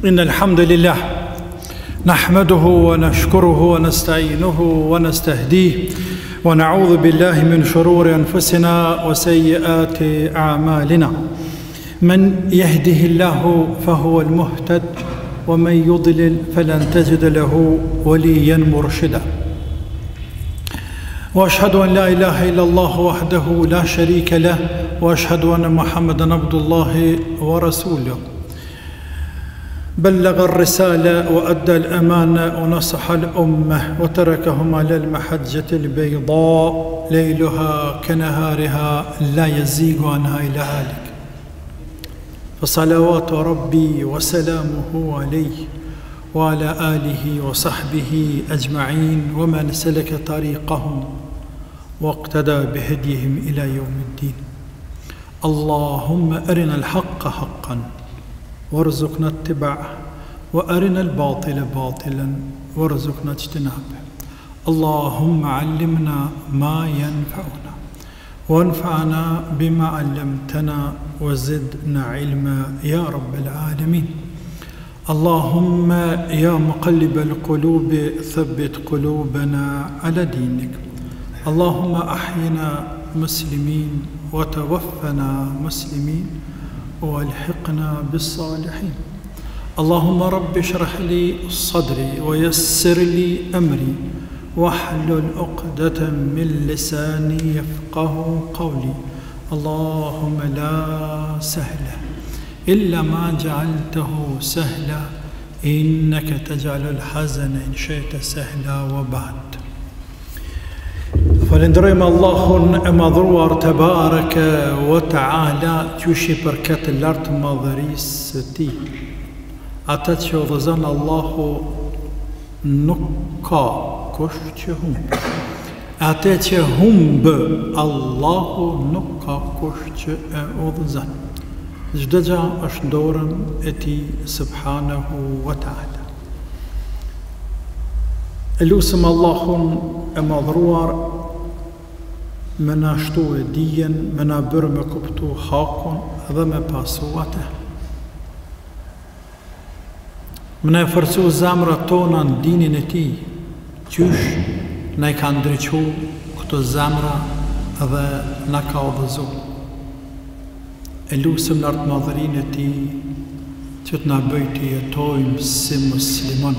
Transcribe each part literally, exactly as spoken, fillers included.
إن الحمد لله نحمده ونشكره ونستعينه ونستهديه ونعوذ بالله من شرور أنفسنا وسيئات أعمالنا. من يهده الله فهو المهتد ومن يضلل فلن تجد له وليا مرشدا. وأشهد أن لا إله إلا الله وحده لا شريك له وأشهد أن محمدا عبد الله ورسوله. بلغ الرسالة وأدى الأمانة ونصح الأمة وتركهم على المحجة البيضاء ليلها كنهارها لا يزيغ عنها إلا هالك. فصلوات ربي وسلامه عليه وعلى آله وصحبه أجمعين ومن سلك طريقهم واقتدى بهديهم إلى يوم الدين. اللهم أرنا الحق حقا وارزقنا اتباعه وأرنا الباطل باطلا وارزقنا اجتنابه. اللهم علمنا ما ينفعنا وانفعنا بما علمتنا وزدنا علما يا رب العالمين. اللهم يا مقلب القلوب ثبت قلوبنا على دينك. اللهم أحينا مسلمين وتوفنا مسلمين والحقنا بالصالحين. اللهم رب اشرح لي صدري ويسر لي أمري واحلل عقدة من لساني يفقه قولي. اللهم لا سهل إلا ما جعلته سهلا إنك تجعل الحزن إن شئت سهلا. وبعد، فلندريم الله مضروار تبارك وتعالى تشي بركات الأرض مضريس تي أتتشو ظزان الله نكا كشتهم أتتشهم ب الله نكا كشت أوضزان جدجا أشدورا أتي سبحانه وتعالى. الوسم الله مضروار منا شتو ديا منا برم كبتو حاقن ذم باسواته منا فرسو زامرة طونا دين نتي تشوش نايكاندريشو كتو زامرة ذا نكاوضزو اللوسم نارت ماضرينتي تتنا بيتي تويم سم مسلمون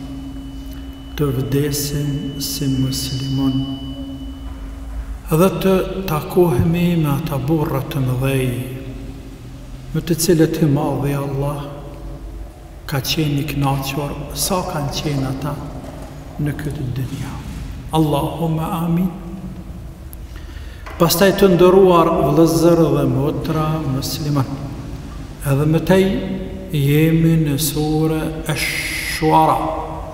تفديسن سم مسلمون هذا تاكوهمي ما تبورة مضي متتسلة ماضي الله كاتشينك ناتشور ساكن تشينتا نكد الدنيا. اللهم آمين. باستاي تندروار ولزر وموترا مسلما. هذا متي يمن سورة الشعراء.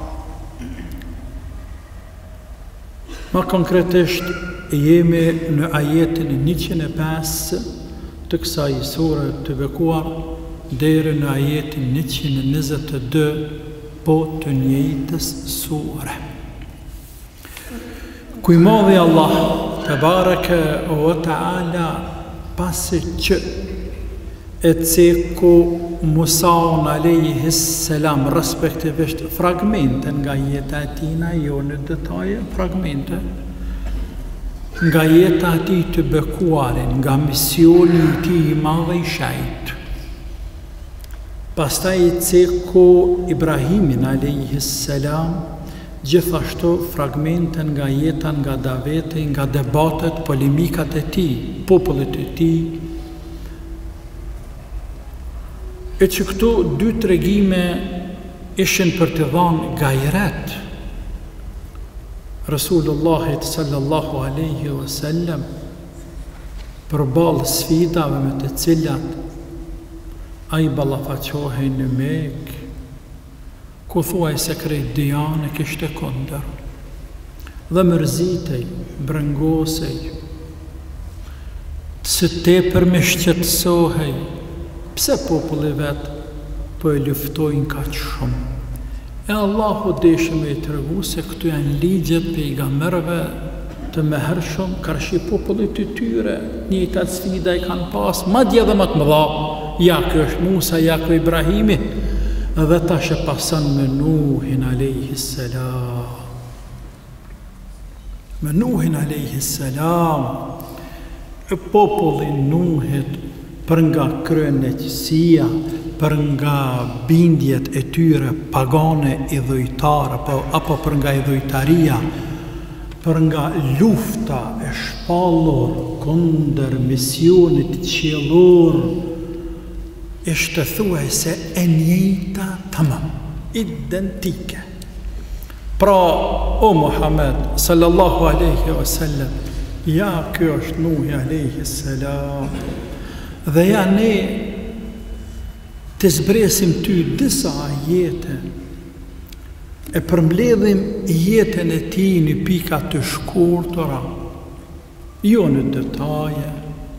ما كونكريتشت يمي نآيات نيتشن باس تكساي سورة تبكوار دير نآيات نيتشن نزت دو بوتنيتس سورة. كوي ماضي الله تبارك وتعالى باسج اتسيكو موسى عليه السلام رسبكتيفشت فراغمنت نغايتاتينا يوندتاي فراغمنت نغايتاتي تبكوارن غامسيولي تي ماضي شايت باستاي اتسيكو إبراهيم عليه السلام gjithashtu fragmente nga jeta, nga davete, nga debatet, polemikat e tij, popullit e tij. E që këtu dy tregime ishin për të dhënë gajret Rasulullahit sallallahu alaihi wasallam përballë sfidave me të cilat ai ballafaqohej në Mekë, ku thuaj se krejt dijane kishte kondër dhe mërzitej, brëngosej, së tepër me shqetësohej, pse populli vetë po e luftojnë kaq shumë. E Allahu deshe me i tërgu se këtu janë ligjet pejgamberëve të mëhershëm, karshi popullit të tyre, njëjta sfida i kanë pas, madje edhe më të mëdha, ja kjo është Musa, ja kjo Ibrahimi, Dhe tash e pason me Nuhin alayhi salam. Me Nuhin alayhi salam, e populli Nuhit, për nga kryenësia, për nga bindjet e tyre pagane idhujtare, apo, apo për nga idhujtaria, për nga lufta e shpallur kundër misionit qiellor, ishte thuajse e njëjta tamam, identike. Pra, o Muhammed sallallahu alaihi wasallam, ja kjo është Nuhi alaihi salam, dhe ja ne të zbresim ty disa ajete, e përmbledhim jetën e tij në pika të shkurtra, jo në detaje,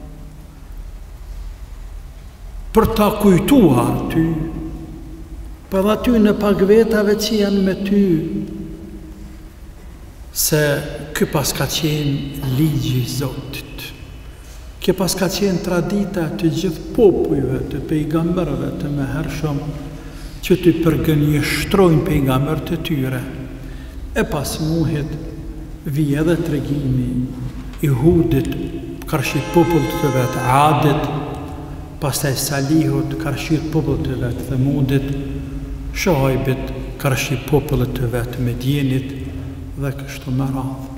për ta kujtuar ty, për aty në pagvetave që janë me ty, se ky pas ka qenë ligji i Zotit. Kjo pas ka qenë tradita të gjithë popujve, të pejgamberëve të mëhershëm, që të përgënjeshtrojnë pejgamberët e tyre. E pas Nuhit vije edhe tregimi i Hudit kërshit popullit të vetë Adit, pastaj Salihut kërshit popullit të vetë Themudit, Shuaibit kërshit popullit të vetë Medjenit, dhe kështu me radhë.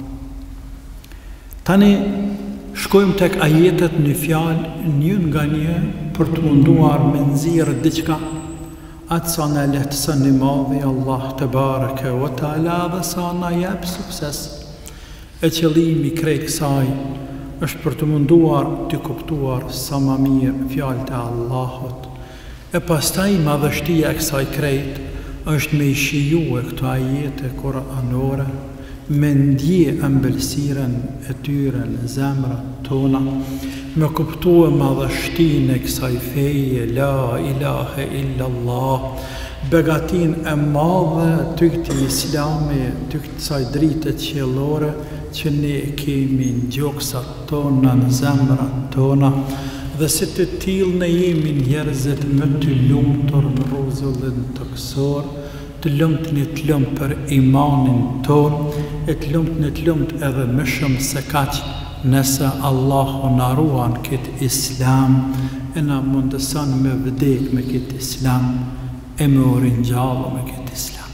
Tani shkojmë tek ajetet në fjalë një nga një për të munduar me nxjerrë diçka atë sa na lehtëson i madhi Allah te bareke ve taala dhe sa na jep sukses. E qëllimi krejt kësaj është për të munduar të kuptuar sa më mirë fjalët e Allahut. E pastaj madhështia e kësaj krejt është me i shijue këto ajete kuranore, me ndje ëmbëlsiren e tyre në zemrat tona, me kuptue madhështinë e kësaj feje, la ilahe illallah, begatin e madhe të këti islami, të kësaj dritë qiellore, që ne kemi në gjoksat tona, në zemrat tona, dhe si të tillë ne jemi njerëzit më të lumtur në rrezullin toksor, të lumt në të lumt për imanin ton, e të lumt në të lumt edhe më shumë se kaq, nëse Allahu na ruan këtë islam, e na mundëson me vdek me këtë islam, e me u ringjallë me këtë islam.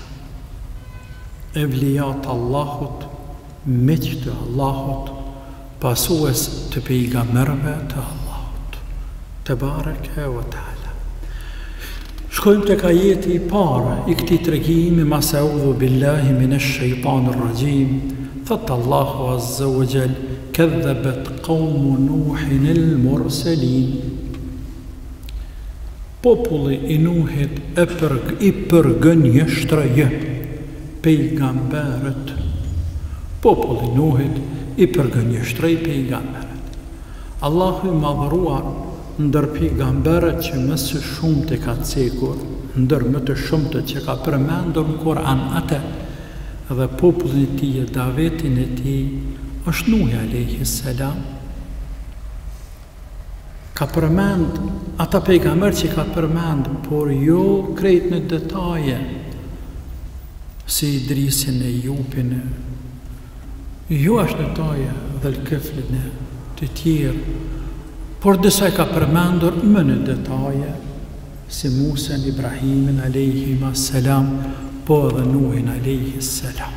Evlijat Allahut, miq të Allahut, pasues të pejgamberëve të Allahut, te bareke ve taala. Shkojmë tek ajeti i parë i këtij tregimi, mas a'udhu billahi minash shaitanir rajim. Thot Allahu azza wa jall, kadhabat qawmu Nuhin al-mursalin. Populli i Nuhit e për, i përgënjeshtroi pejgamberët. Populli i Nuhit i përgënjeshtroi pejgamberët. Allahu i madhruar ndër pejgamberët që më së shumti ka cekur, ndër më të shumtë që ka përmendur në Kur'an atë, dhe popullin e tij, davetin e tij, është Nuhi alayhi salam. Ka përmend ata pejgamber që ka përmend, por jo krejt në detaje, si Idrisin e Jupin, jo është detaje dhe Lkeflin e të tjerë, por disa ka përmendur më në detaje, si Musa, Ibrahimin alayhi salam, po edhe Nuhin alayhi salam.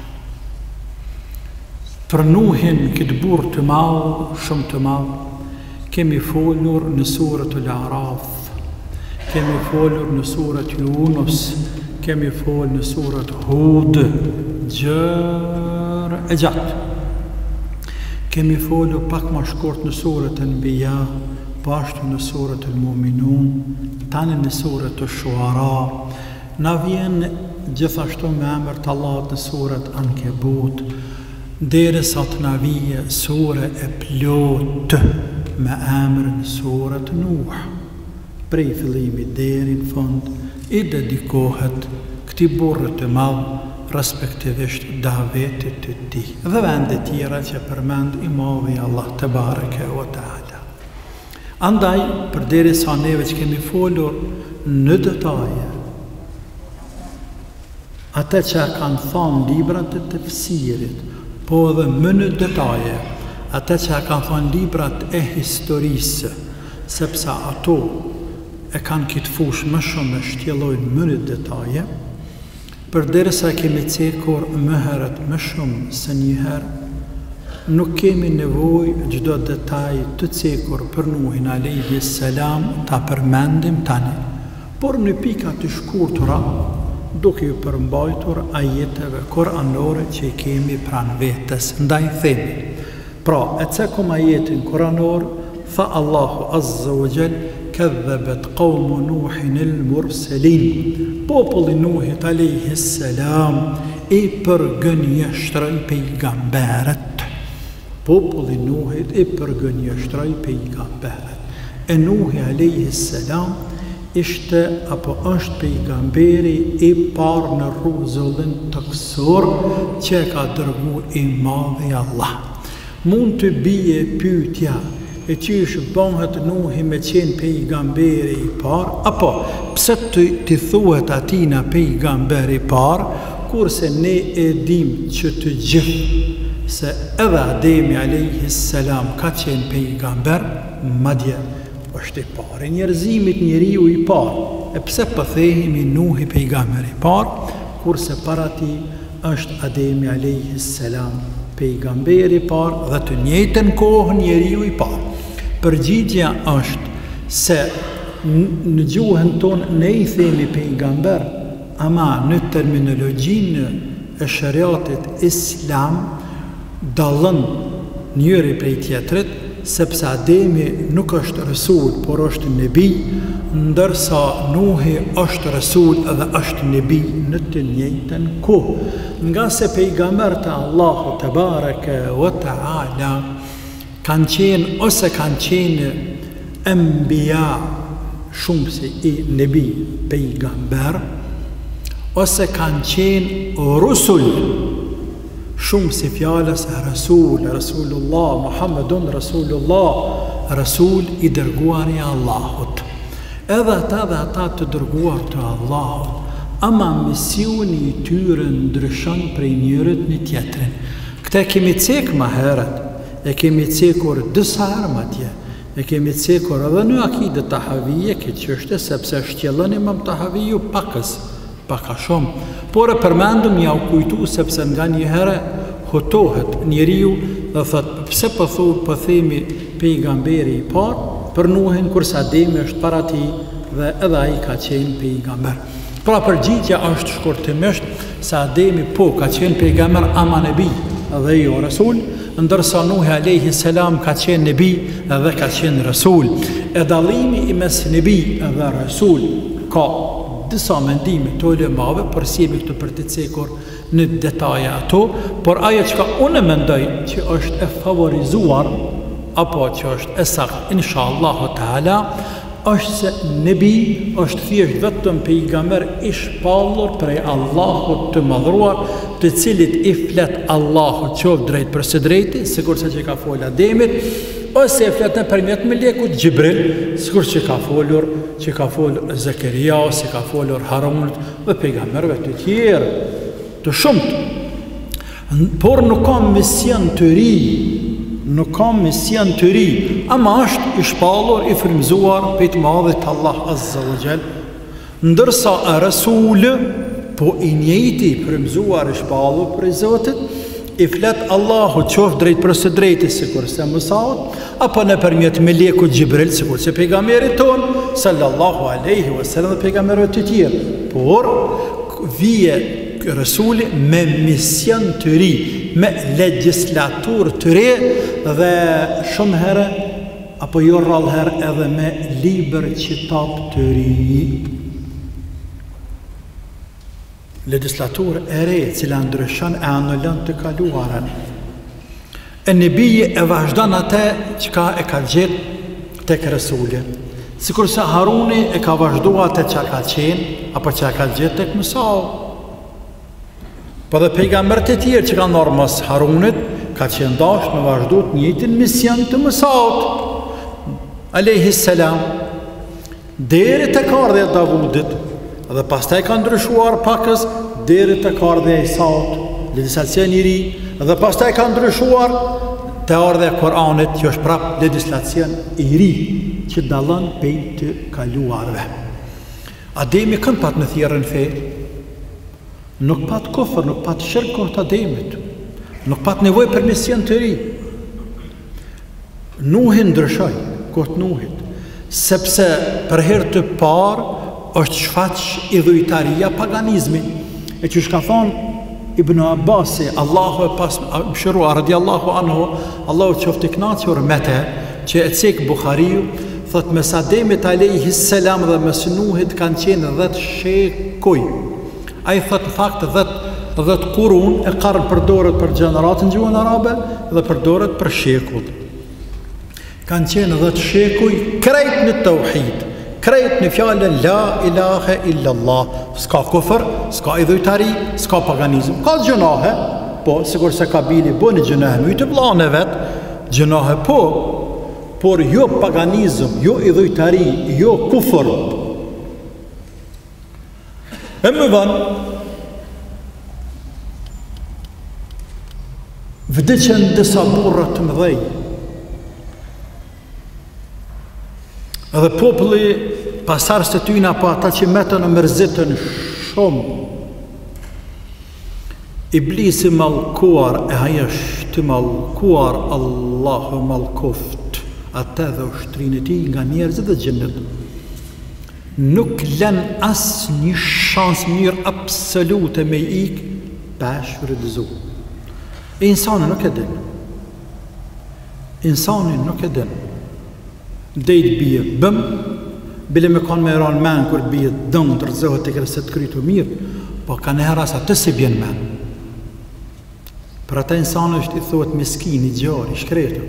Për Nuhin, këtë burr të madh, shumë të madh, kemi folur në suratul A'raf, kemi folur në surat Yunus, kemi folur në surat Hud, gjërë e gjatë. Kemi folur pak më shkurt në surat Anbiya, pashtu në surat Al-Mu'minun, tani në surat Ash-Shu'ara. Na vjen gjithashtu me emër të Allahut në surat Ankebut, derisa të na vije sure e plot me emër në surat Nuh. Prej fillimit deri në fund i dedikohet këtij burri të madh, respektivisht davetit të tij dhe vende tjera që përmend i madhi Allah te bareke ve taala. Andaj, përderisa neve që kemi folur në detaje ata që kanë thonë librat e tefsirit, po edhe më në detaje, ata që kanë thonë librat e historisë, sepse ato e kanë kitë fush më shumë e shtjellojnë më në detaje, përderisa kemi cekur më herët më shumë se njëherë, nuk kemi nevoj gjdo detaj të cekur për Nuhin alayhi salam ta përmendim tani, por në pika të shkurtura, duke ju përmbajtur ajeteve koranore që i kemi pranë vetes. Ndaj themi, pra e cekum ajetin koranor, tha Allahu azza wa jall, kadhabat qawmu Nuhin al-mursalin, populli Nuhit alayhi salam i përgënjeshtroi pejgamberët. Populli Nuhit i përgënjeshtroi pejgamberët. E Nuhi alayhi salam ishte apo është pejgamberi i parë në rruzullin të kësor që ka dërgu i madhi Allah. Mund të bije pyetja, e që është bëhet Nuhi me qenë pejgamberi i parë, apo pse të, të thuhet atina pejgamberi i parë, kurse ne e dim që të gjithë se edhe Ademi alayhi salam ka qenë pejgamber, madje është i parë i njerëzimit, njeriu i parë. E pse po thehemi Nuhi pejgamber i parë, kurse para ti është Ademi alayhi salam pejgamberi i parë dhe të njëjtën kohë njeriu i parë. Përgjigjja është se në gjuhën tonë ne i themi pejgamber, ama në terminologjinë e shariatit islam dallën njëri prej tjetrit, sepse Ademi nuk është rasul, por është nebi, ndërsa Nuhi është rasul edhe është nebi në të njëjtën kohë. Nga se pejgambert e Allahu te bareke wa taala kanë qenë ose kanë qenë enbiya, shumë si i nebi pejgamber, ose kanë qenë rusul, shumë si fjallës e Rasul, Rasulullah, Muhammedun Rasulullah, Rasul i dërguar i Allahut. Edhe ata dhe ata të dërguar të Allahut, ama misioni i tyre ndryshon prej njërit një tjetrin. Këte kemi cek ma heret, e kemi cekur dësa hermatje, e kemi cekur edhe në akide të havije, këtë qështë, sepse shtjellën imam të haviju pakës, paka shumë, por e përmendëm ja u kujtu sepse nga një herë hotohet njeriu dhe thot, pse po thu po themi pejgamberi i parë për Nuhin, kurse Ademi është para ti dhe edhe ai ka qenë pejgamber. Pra përgjigja është shkurtimisht se Ademi po ka qenë pejgamber ama nebi dhe jo rasul, ndërsa Nuhi alayhi salam ka qenë nebi dhe ka qenë rasul. E dallimi i mes nebi dhe rasul ka disa mendime të ulemave, por si jemi këtu për të cekur në detaje ato, por ajo që ka unë mendoj që është e favorizuar, apo që është e saktë, inshallah taala, është se nebi është thjesht vetëm pejgamber i shpallur prej Allahut të madhruar, të cilit i flet Allahu qoftë drejt për së drejti, sikurse që ka folë Ademit, ose e flet nëpërmjet melekut Gjibril, sikur që ka folur, që ka folur Zakaria, si ka folur Harunit dhe pejgamberëve të tjerë, të shumtë. Por nuk ka mision të ri, nuk ka mision të ri, ama është i shpallur, i frymzuar pejt madhit Allah azza wa jall, ndërsa rasul, po i njëjti i frymzuar, i shpallur për Zotit, i flet Allahu qoftë drejt për së drejti, sikur se Musaut, apo nëpërmjet melekut Gjibril, sikur se pejgamberit ton, sallallahu alaihi wasallam dhe pejgamberëve të tjerë. Por vije rasuli me mision të ri, me legjislatur të re dhe shumë herë, apo jo rrallë herë edhe me liber qitab të ri. Legislatur e re, cila ndryshon e anullon të kaluarën. E nebiji e vazhdan atë që ka e ka gjithë tek rasuli. Sikur se Haruni e ka vazhdu atë që ka qenë, apo që ka gjithë tek Musau. Po dhe pejgamberët e tjerë që ka ndorë mos Harunit, ka qenë dashur me vazhdu të njëjtin mision të Musaut, alayhi salam, deri tek ardhja e Davudit, dhe pastaj ka ndryshuar pakës deri të ardhja e Isaut, legjislacion i ri, dhe pastaj ka ndryshuar te ardhja e Kuranit, që është prap legjislacion i ri që dallon pej të kaluarve. Ademi kënd pat në thjerrën fe? Nuk pat kufër, nuk pat shirk kohët Ademit, nuk pat nevojë për mision të ri. Nuhi ndryshoi kohët Nuhit, sepse për herë të parë është shfaq idhujtaria, paganizmi, e që shka thonë Ibn Abbasi, Allahu e pas mshirua, radiallahu anhu, Allahu qoftë i kënaqur me te, që e cek Bukhariu, thot mes Ademit alayhi salam dhe mes Nuhit kanë qenë dhjetë shekuj. Ai thot në fakt dhjetë kurun e qarr përdoret për gjeneratën gjuhën arabe dhe përdoret për shekull. Kanë qenë dhjetë shekuj krejt në tauhid, krejt në fjalën la ilahe illallah, s'ka kufër, s'ka idhujtari, s'ka paganizm, ka gjunahe, po, sigur se Kabili bo një gjunahe, mytë vlane vetë, gjunahe po, por jo paganizm, jo idhujtari, jo kufër. E më vanë, vdiqen disa burra të mëdhej, edhe populli pasarës të tyna, po ata që metën e mërzitën shumë. Iblisi malkuar, e haja shtë malkuar, Allahu malkuft, ata dhe ushtrin e ti nga njerëzit dhe gjinnet. Nuk len as një shans mirë absolute me ik, pesh rëdëzu. E insani nuk e din. Insani nuk e din. Dhejt bje bëm, bile me kanë me ranë men, kur bje dëmë të rëzohet e kërëse të krytu mirë, po ka në heras atë si bjen men. Për ata insani është i thotë miskin, i gjari, i shkretu.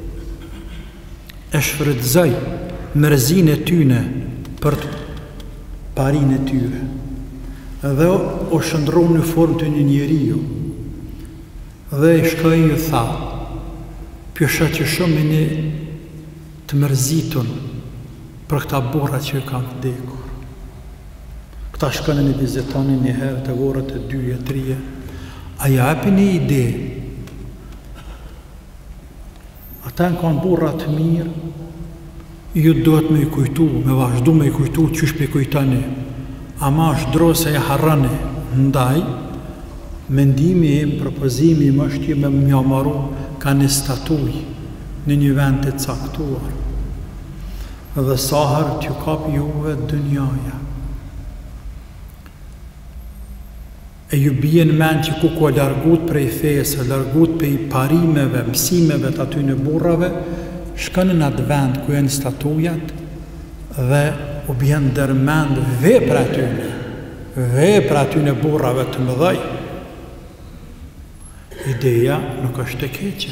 E shfrëdzaj mërzin e tyne për të parin e tyre. Dhe o shëndron në formë të një njeriu. Dhe i shkoj ju tha, pjësha që shumë një të mërzitun për këta burra që kanë vdekur. Këta shkënë një vizitani një herë të vorët e dyje, trije, a ja epi një ide. Ata në kanë burra të mirë, ju duhet me i kujtu, me vazhdu me i kujtu qysh pe kujtani, ama është drose e harrani, ndaj, mendimi im, propozimi im është ju me mja maru ka një statuj në një vend të caktuar, dhe sahër t'ju kap juve dënjaja. E ju bjen men që ku ko largut prej fesë, largut prej parimeve, mësimeve të aty në burrave, shkënë në atë vend ku jenë statujat dhe u bjen dërmend vepra atyne, vepra atyne burrave të mëdhej. Ideja nuk është e keqe,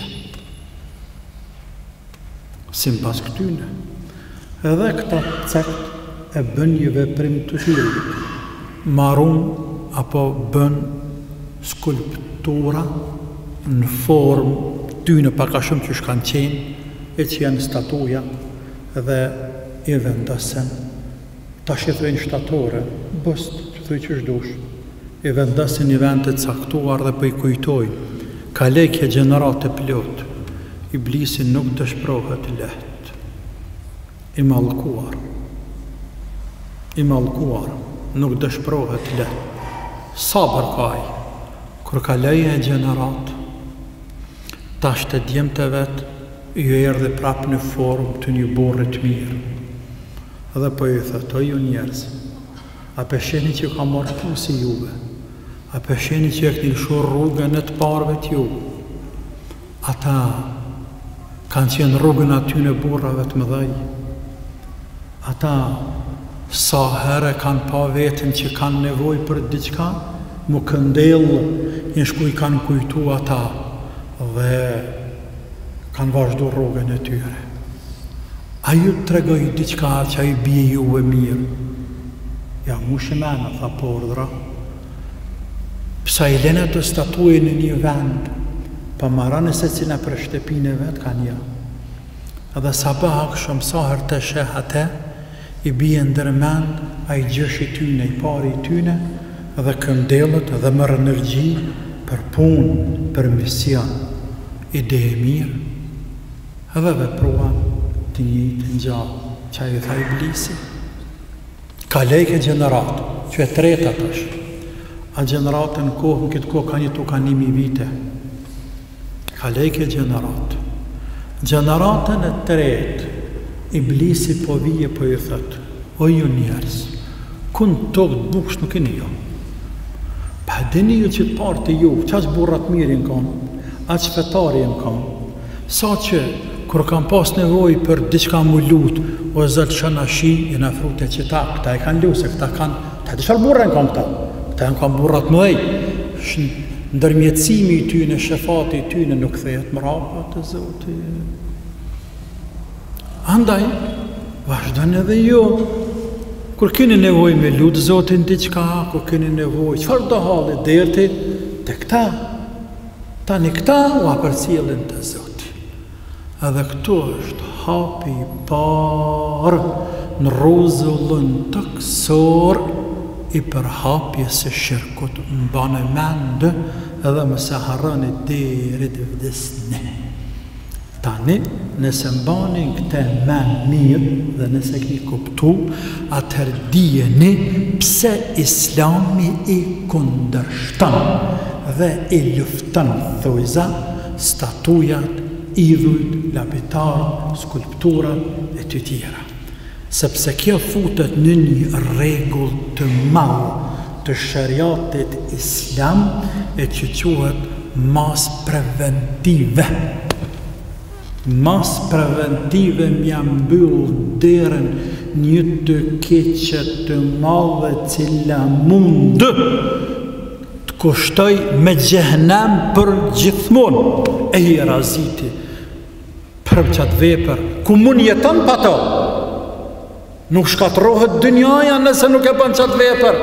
sim pas këtyne. Edhe këta cekt e bën një veprim të tillë, marun apo bën skulptura në formë tyne paka shumë që shkanë qenë, e që janë statuja dhe i vendasen. Ta shethojnë shtatore, bëst, që thuj që shdush, i vendasin një vend të caktuar dhe për i kujtojnë, ka lekje gjenerat e plot, Iblisi nuk dëshprohet leht, i mallkuar, i mallkuar, nuk dëshprohet leht. Sabër kaj, kur ka leje e gjenerat, ta shte djem të vetë, ju erdhe prap në formë të një burrit mirë. Dhe po ju thëtë, o ju njerëz, a pesheni që ka marrë pu si juve, a pesheni që e këni lëshur rrugën e të parve t'ju, ata kanë qenë rrugën aty në burrave të mëdhej, ata sa herë kanë pa vetën që kanë nevoj për diqka, mu këndellë, një shkuj kanë kujtu ata, dhe kanë vazhdu rrugën e tyre. A ju të tregoj diqka që a i bje juve mirë? Ja, mu shimena, tha pordra. Psa i lene të statuje në një vend, pa marane se cina për shtepine vetë kanë ja. Edhe sabah akshëm sahër të sheh atë, i bje ndërmend, a i gjësh i tyne, i pari i tyne, dhe këndelët dhe mërë energji për punë, për mision, ide e mirë, edhe vepruan të njëjtë në gjallë, që a ju tha Iblisi. Ka lejke generatë, që e treta tash. A generatë në kohë, në këtë kohë ka një tu ka nimi vite. Ka lejke generatë. Generatën e tretë, Iblisi po vije po ju thëtë, o ju njerës, kënë tokë të bukës nuk e një jo. Pa dini ju që të parë të ju, që aqë burrat mirë në kam, aqë fetari në kam, sa që, kër kam pas nevoj për diçka mu lutë, o zëllë shëna shi, i në frute që ta, këta e kanë lu, se këta kanë, ta të shërë burra në kam këta, këta e në kam burrat më ej, ndërmjetësimi i tyne, shefati i tyne, nuk thejet më rapa të Zoti. Andaj, vazhdojnë edhe jo, kur keni nevoj me lutë Zotin diçka, kur keni nevoj, qëfar do halë, derti, të këta, tani këta u apërcilin të Zoti. Edhe këto është hapi i parë në rrezullin të kësor i përhapje se shirkut, më banë mendë edhe më se harrani deri të vdesni. Tani, nëse mbanin këte men mirë dhe nëse këni kuptu, atër dijeni pse Islami i kundërshton dhe i lufton thojza, statujat, idhujt, lapitarët, skulpturat e të tjera. Sepse kjo futet në një rregull të madh të shariatit islam e që quhet mas preventive. Mas preventive mja mbyll derën një të keqe të madhe cila mund të kushtoj me xhehenem për gjithmonë. E i raziti për qatë vepër, ku mund jeton pa to? Nuk shkatrohet dynjaja nëse nuk e bën qatë vepër.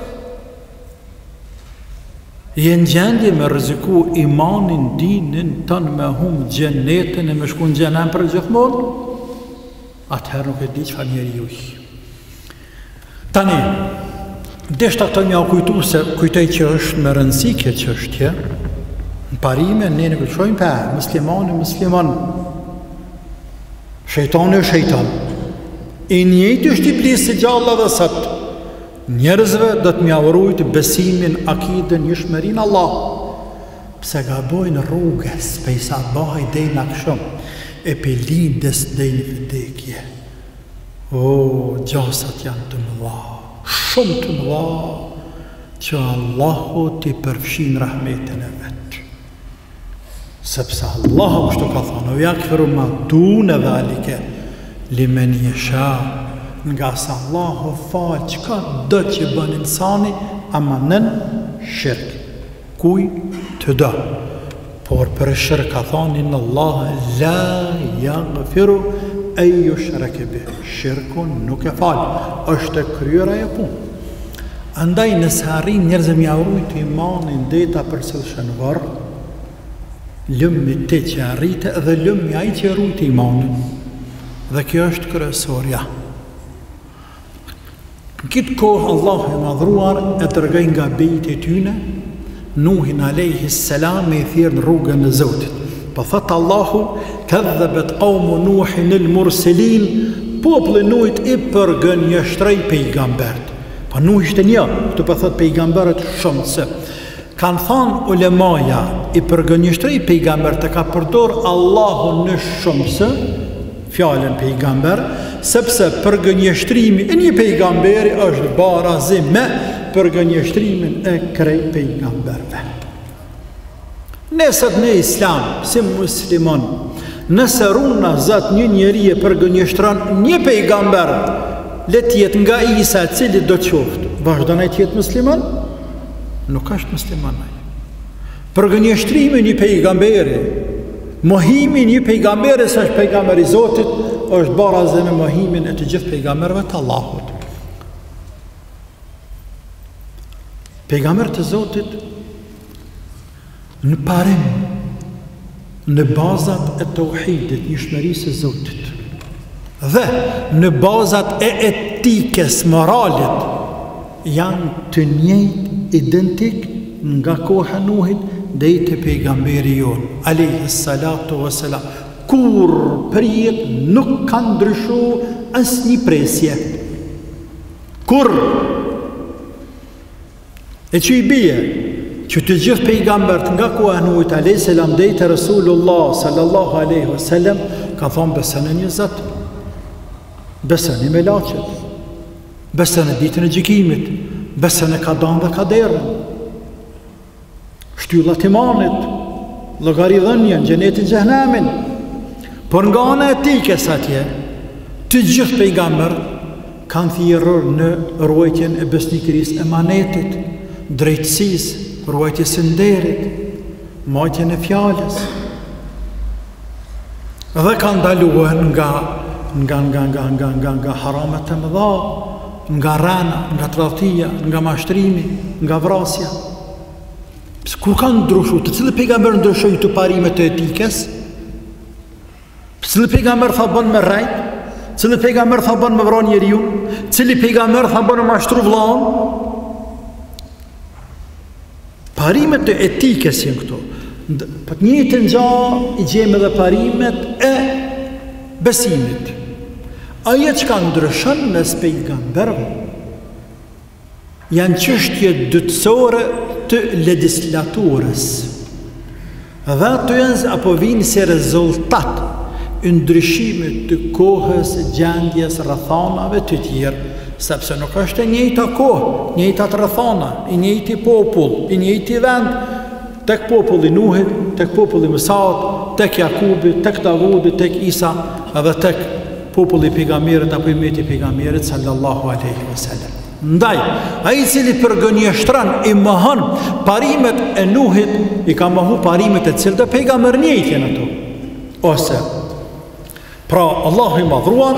Jenë gjendje me rreziku imanin, dinin tënë me hum gjenetin e me shku në gjenem për gjithmonë, atëherë nuk e di që fa njeri juj. Tani, deshta këto mja kujtu se kujtej që është me rëndësi kjo çështje, në parime ne në këllëshojnë për, muslimani, musliman, shejtani është shejtan. I njëjtë është Iblisi gjalla dhe sëtë. Njerëzve do të mjavrujt besimin, akiden, njëshmerin Allah. Pse gabojnë rrugës, pe i sa bahaj dhe në këshëm, e pe lindes dhe në vdekje. O, gjasat janë të mëdha, shumë të mëdha, që Allahu t'i përfshin rahmetin e vetë. Sepse Allahu kështu ka thonë, o jakfiru ma dune dhalike, limen jesha, nga sa Allahu falë qka do që bën insani, ama nën shirk, kuj të do. Por për shirk ka thonë, në Allah la yaghfiru e ju shreke bi, shirkun nuk e falë, është kryera e punë. Andaj nësë harin njerëzëm javrujt imanin deta për së shënëvar, lëmmi te që arrite dhe lëmmi aj që rujt imanin. Dhe kjo është kryesorja. Në kitë kohë Allah e madhruar e tërgaj nga bejt e tyne, Nuhin alayhi salam me i thirë në rrugën e Zotit. Po thëtë Allahu, kadhabet qaumu Nuhin il murselin, popli Nuhit i përgënjeshtrej pejgambert. Po Nuh ishte një, këtu po thëtë pejgamberet shumë se. Kanë thanë ulemaja, i përgënjeshtrej pejgambert e ka përdor Allahu në shumëse, fjallën pejgamber, sepse përgënjeshtrimi e një pejgamberi është barazi me përgënjeshtrimin e krej pejgamberve. Nesët në islam, si muslimon, nëse runa zat një njeri e përgënjeshtran një pejgamber, le tjetë nga Isa cili do qoftë, vazhdonaj tjetë muslimon? Nuk është muslimon. Përgënjeshtrimi një pejgamberi, mohimi një pejgamberi së është pejgamberi Zotit, është barazi me mohimin e të gjithë pejgamberve të Allahut. Pejgamberët e Zotit në parim, në bazat e tauhidit, njëshmërisë e Zotit, dhe në bazat e etikës moralit, janë të njëjtë identik nga koha e Nuhit deri te pejgamberi jon alayhi salatu wassalam. Kur prijet nuk ka ndryshuar asnjë presje. Kur e që i bie që të gjithë pejgambert nga koha e Nuhit alayhi salam deri te Rasulullah sallallahu alaihi wasallam ka thonë besën e një Zot, besën e melaqet, besën e ditën e gjykimit, besën e kadan dhe kaderën, shtyllat imanit, llogaridhënien, xhenetin, xhehenemin. Por nga ana etike sa atje, të gjithë pejgamberët kanë thirrur në ruajtjen e besnikërisë, emanetit, drejtësisë, ruajtjes së nderit, mbajtjen e fjalës. Dhe kanë ndaluar nga nga nga nga nga nga nga haramet e mëdha, nga rana, nga tradhtia, nga mashtrimi, nga vrasja. Kur kanë ndryshuar, të cilë pejgamber ndryshoi të parimet e etikës? Cili pejgamber tha bën me rrejt? Cili pejgamber tha bën me vran njeriu? Cili pejgamber tha bën me mashtru vllahun? Parimet e etikës janë këto. Për të njëjtën gjë i gjejmë edhe parimet e besimit. Ajo që ka ndryshon mes pejgamberëve janë çështje dytësore të legjislaturës. Dhe ato janë apo vinë si rezultat i ndryshimit të kohës, gjendjes, rrethanave të tjerë, sepse nuk është e njëjta kohë, njëjtat rrethana, i njëjti popull, i njëjti vend, tek populli Nuhit, tek populli Musait, tek Jakubi, tek Davudi, tek Isa, edhe tek populli pejgamberit apo i meti pejgamberit sallallahu alaihi wasallam. Ndaj, ai i cili përgënjeshtron i mohon parimet e Nuhit, i ka mohu parimet e cilëve pejgamber njëjtë janë ato. Ose pra Allahu i madhruar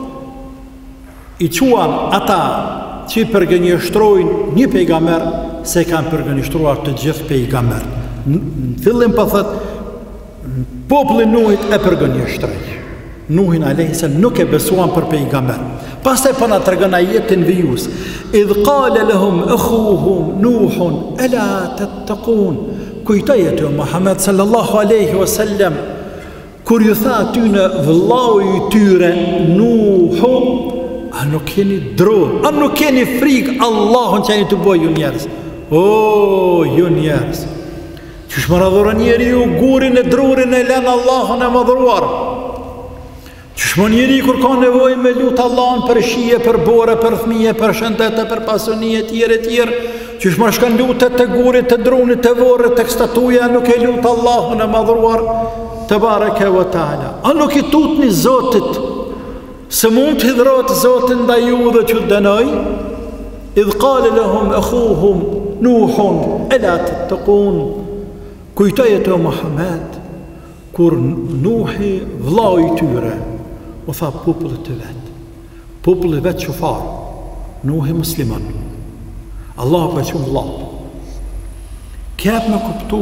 i quan ata që i përgënjeshtrojnë një pejgamber se kanë përgënjeshtruar të gjithë pejgamber. Në fillim po thot populli Nuhit e përgënjeshtroi. Nuhin alayhis salam nuk e besuan për pejgamber. Pastaj po na tregon ajetin vijus. Idh qala lahum akhuhum Nuhun ala tattaqun. Kujtoje të Muhammed sallallahu alaihi wasallam kur ju tha aty në vllau i tyre Nuhu, a nuk keni dro, a nuk keni frikë Allahun që ai të bëjë ju njerëz. O, ju njerëz. Qysh më radhura njeriu gurin e drurin e lën Allahun e madhruar. Qysh më njeri kur ka nevojë me lut Allahun për shije, për bore, për fëmijë, për shëndete, për pasuni e tjerë e tjerë. Qysh më shkan lutet të gurit, të drunit, të vorrit, të statuja, nuk e lut Allahun e madhruar te bareke ve taala. A nuk i tutni Zotit se mund të hidhrohet Zotin ndaj ju dhe që dënoj? Idh qala lahum akhuhum Nuhun ala tattaqun. Kujtoje të Muhammed kur Nuhi vllau i tyre u tha popullit të vet, popullit vet qufar, Nuhi musliman, Allah për që vllau. Kep me kuptu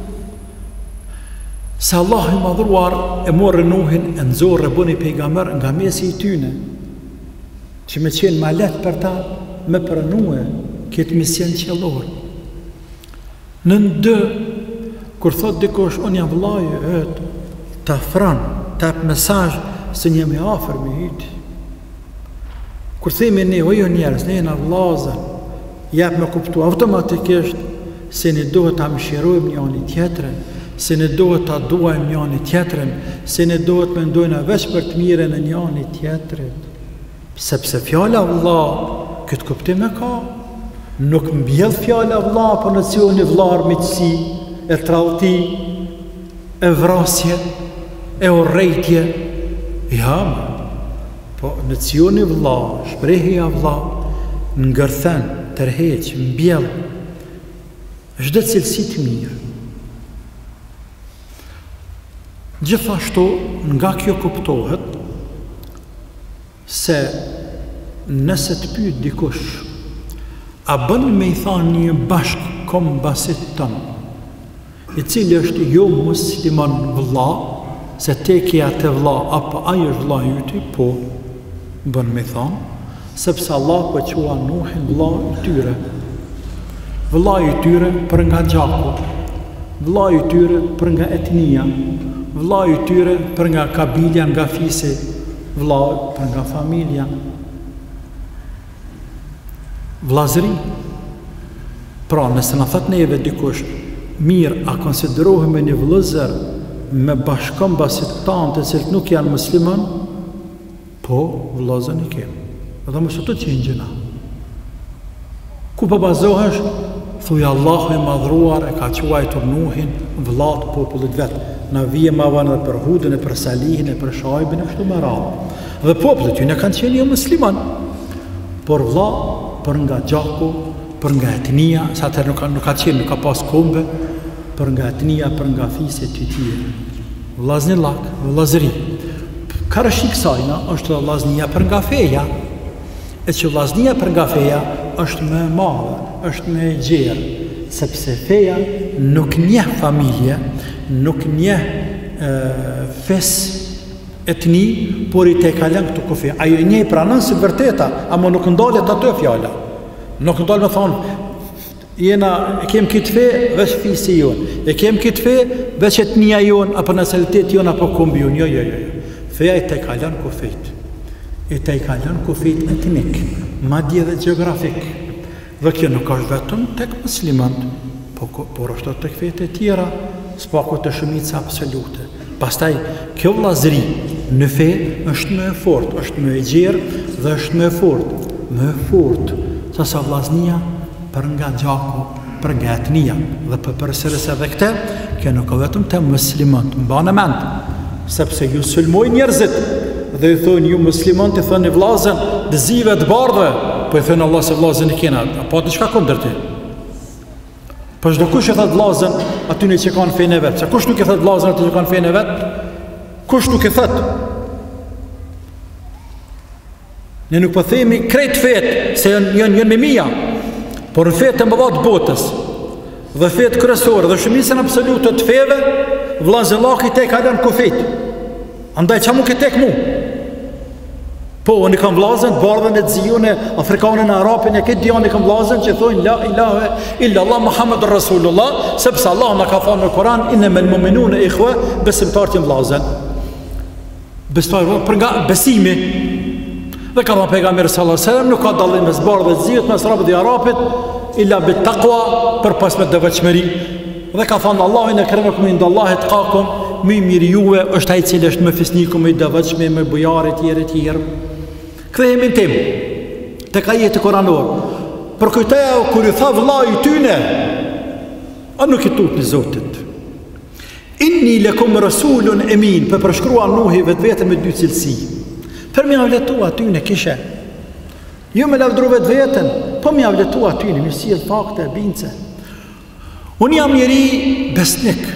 se Allah i madhruar e morë Nuhin e nëzorë e bëni pejgamber nga mesi i tyne, që me qenë ma let për ta me pranue këtë mision qellor. Në ndë, kur thot dikush, unë jam vllai yt, ta fran, ta ap mesazh se një me afër me hyti. Kur themi ne, o jo njerëz, ne jena vllazë, jap me kuptu automatikisht se ne duhet ta mëshirojmë njëri tjetrin, se ne duhet ta duajmë njëri tjetrin, se ne duhet mendojmë veç për të mirën e njëri tjetrit. Sepse fjala vëlla, këtë kuptim e ka, nuk mbjell fjala vëlla për nocioni vllar miqësi, e tradhti, e vrasje, e urrejtje. Ja, po nocioni vëlla, shprehja vëlla, ngërthen, tërheq, mbjell, çdo cilësi të mirë. Gjithashtu, nga kjo kuptohet se nëse të pyet dikush, a bën me i thanë një bashk kombasit tënë, i cili është jo musliman vëlla, se te kja të vëlla, apo ajo është vëlla jyti, po, bën me i thanë, sepse Allah po qua Nuhin vëllai i tyre. Vëllai i tyre për nga gjaku, vëllai i tyre për nga etnia, vëllai i tyre për nga kabilja, nga fisi, vëllai për nga familja. Vllazëri. Pra, nëse na thot neve dikush, mirë, a konsiderohemi një vëllëzër me bashkëm basit tanë të cilët nuk janë musliman? Po, vëllazën i kemë. Edhe më sot të qenë gjëna. Ku po bazohesh? Thuj Allahu i madhruar e ka quajtur Nuhin vëllat popullit vetë. Na vije ma vanë dhe për Hudin, e për Salihin, e për Shaibin, e kështu me radhë. Dhe popullit ju ne kanë qenë jo musliman. Por vëlla, për nga gjaku, për nga etnia, sa të nuk, nuk ka qenë, nuk ka pas kombe, për nga etnia, për nga fise të tjere. Vllazni lak, vllazëri. Karëshi kësajna është vllaznia për nga feja, e që vllaznia për nga feja është me madhe, është me gjerë, sepse feja nuk njeh familje, nuk njeh fes etni, por i te kalen këtu kufi. Ajo njeh pranën si vërteta, ama nuk ndalet ato fjala. Nuk ndalet me thonë, jena, e kem këtë fe, veç fisi jonë, e kem këtë fe, veç etnia jonë, apo nacionalitet jonë, apo kombi jonë, jo, jo, jo. Feja i te kalen kufit. I te kalen kufit etnik, madje dhe geografik. Dhe kjo nuk është vetëm tek muslimant, po, por është tek fejt e tjera, s'paku të shumica absolute. Pastaj, kjo vllazëri në fe është më e fort, është më e gjerë dhe është më e fort, më e fort, sa sa vllaznia për nga gjaku, për nga etnia, dhe për përsëris edhe këte, kjo nuk është vetëm të muslimant, mbani mend, sepse ju sulmoj njerëzit, dhe i thonë ju muslimant, i thonë i vllazën, dëzive të bardhe, po i thënë Allah se vllazën i kena, apo të qka kondër ti? Po çdo kush e thot vllazën, aty në që kanë fejnë e vetë, se kush nuk e thot vllazën aty që kanë fejnë e vetë, kush nuk e thot? Ne nuk po themi krejt fetë, se janë jën me mija, por në fetë e më dhatë botës, dhe fetë kryesore, dhe shumicën absolute të feve, vllazën laki te ka lënë kufit. Andaj qa mu ke tek mu? Po, unë i kam vllazën, bardhën e dzijun e Afrikanën e Arapin, e këtë dijan i kam vllazën që thojnë la ilahe illa Allah Muhammed Rasulullah, sepse Allah në ka thonë në Koran, innamal mu'minuna ikhwa, besimtar që vllazën. Besimtar për nga besimi. Dhe ka thënë pejgamberi sallallahu alajhi wasallam, nuk ka dallim mes bardhë dhe dzijut, mes Arabit dhe Arapit, illa bit taqwa, për pas me devotshmëri. Dhe ka thënë Allahu ne akramakum indallahi atqakum, më i miri juve është ai i cili është më fisniku, më i devotshëm, më bujar e tjerë e tjerë. Kthehemi në temë, tek ajeti koranor. Për kujtoja kur i tha vllai i tyne, a nuk i tutni Zotit. Inni lakum rasulun amin, për përshkrua Nuhi vetveten me dy cilësi. Për më avletua tyne kishe. Jo me lavdru vetveten, po më avletua tyne, më sjell fakte bince. Unë jam njeri besnik,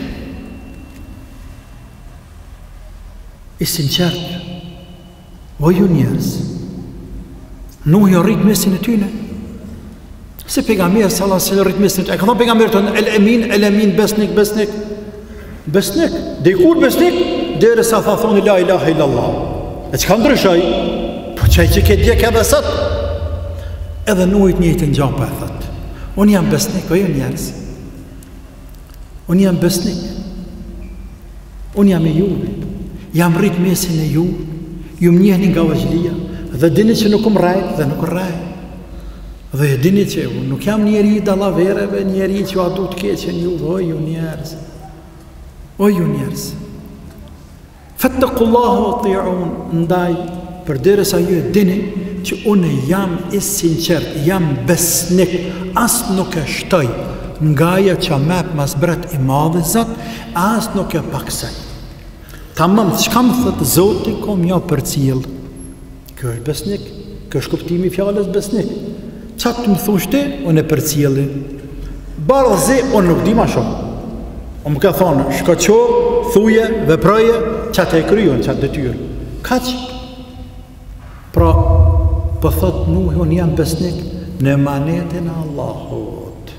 i sinqert, o ju njerëz. Nuhi o rrit mesin e tyne. Se pejgamberi sallallahu alaihi wasallam rrit mesin e tyne. E ka thonë pejgamberi tonë, el emin, el emin, besnik, besnik. Besnik, dhe i kur besnik, dhere sa tha thoni la ilaha illallah. E që ka ndryshoj? Po qaj që ke djek edhe sot. Edhe Nuhit njëjtë në gjampa e thot. Unë jam besnik, o ju njerëz. Unë jam besnik. Unë jam e juve. Jam rrit mesin e ju. Ju më njehni nga vazhlia. Dhe dini që nuk më rajt dhe nuk raj. Dhe dini që nuk jam njeri i dalavereve, njeri që a du të keqen ju, o ju njerëz. O ju njerëz. Fattakullahu ati'un, ndaj, për derisa ju e dini që unë jam i sinqert, jam besnik, as nuk e shtoj nga ja që mep mas bret i madhe Zot, as nuk e paksaj. Tamam, çka më thot Zoti kom ja për cilë. Kjo është besnik, kjo është kuptimi i fjalës besnik. Qa të më thush ti, unë e për cilë. Bardhëzi, unë nuk di ma shumë. Unë më ka thonë, shko qo, thuje, veproje, qa të e kryon, qa të detyrë. Kaq? Pra, po thot Nuhi, unë jam besnik në emanetin e Allahut.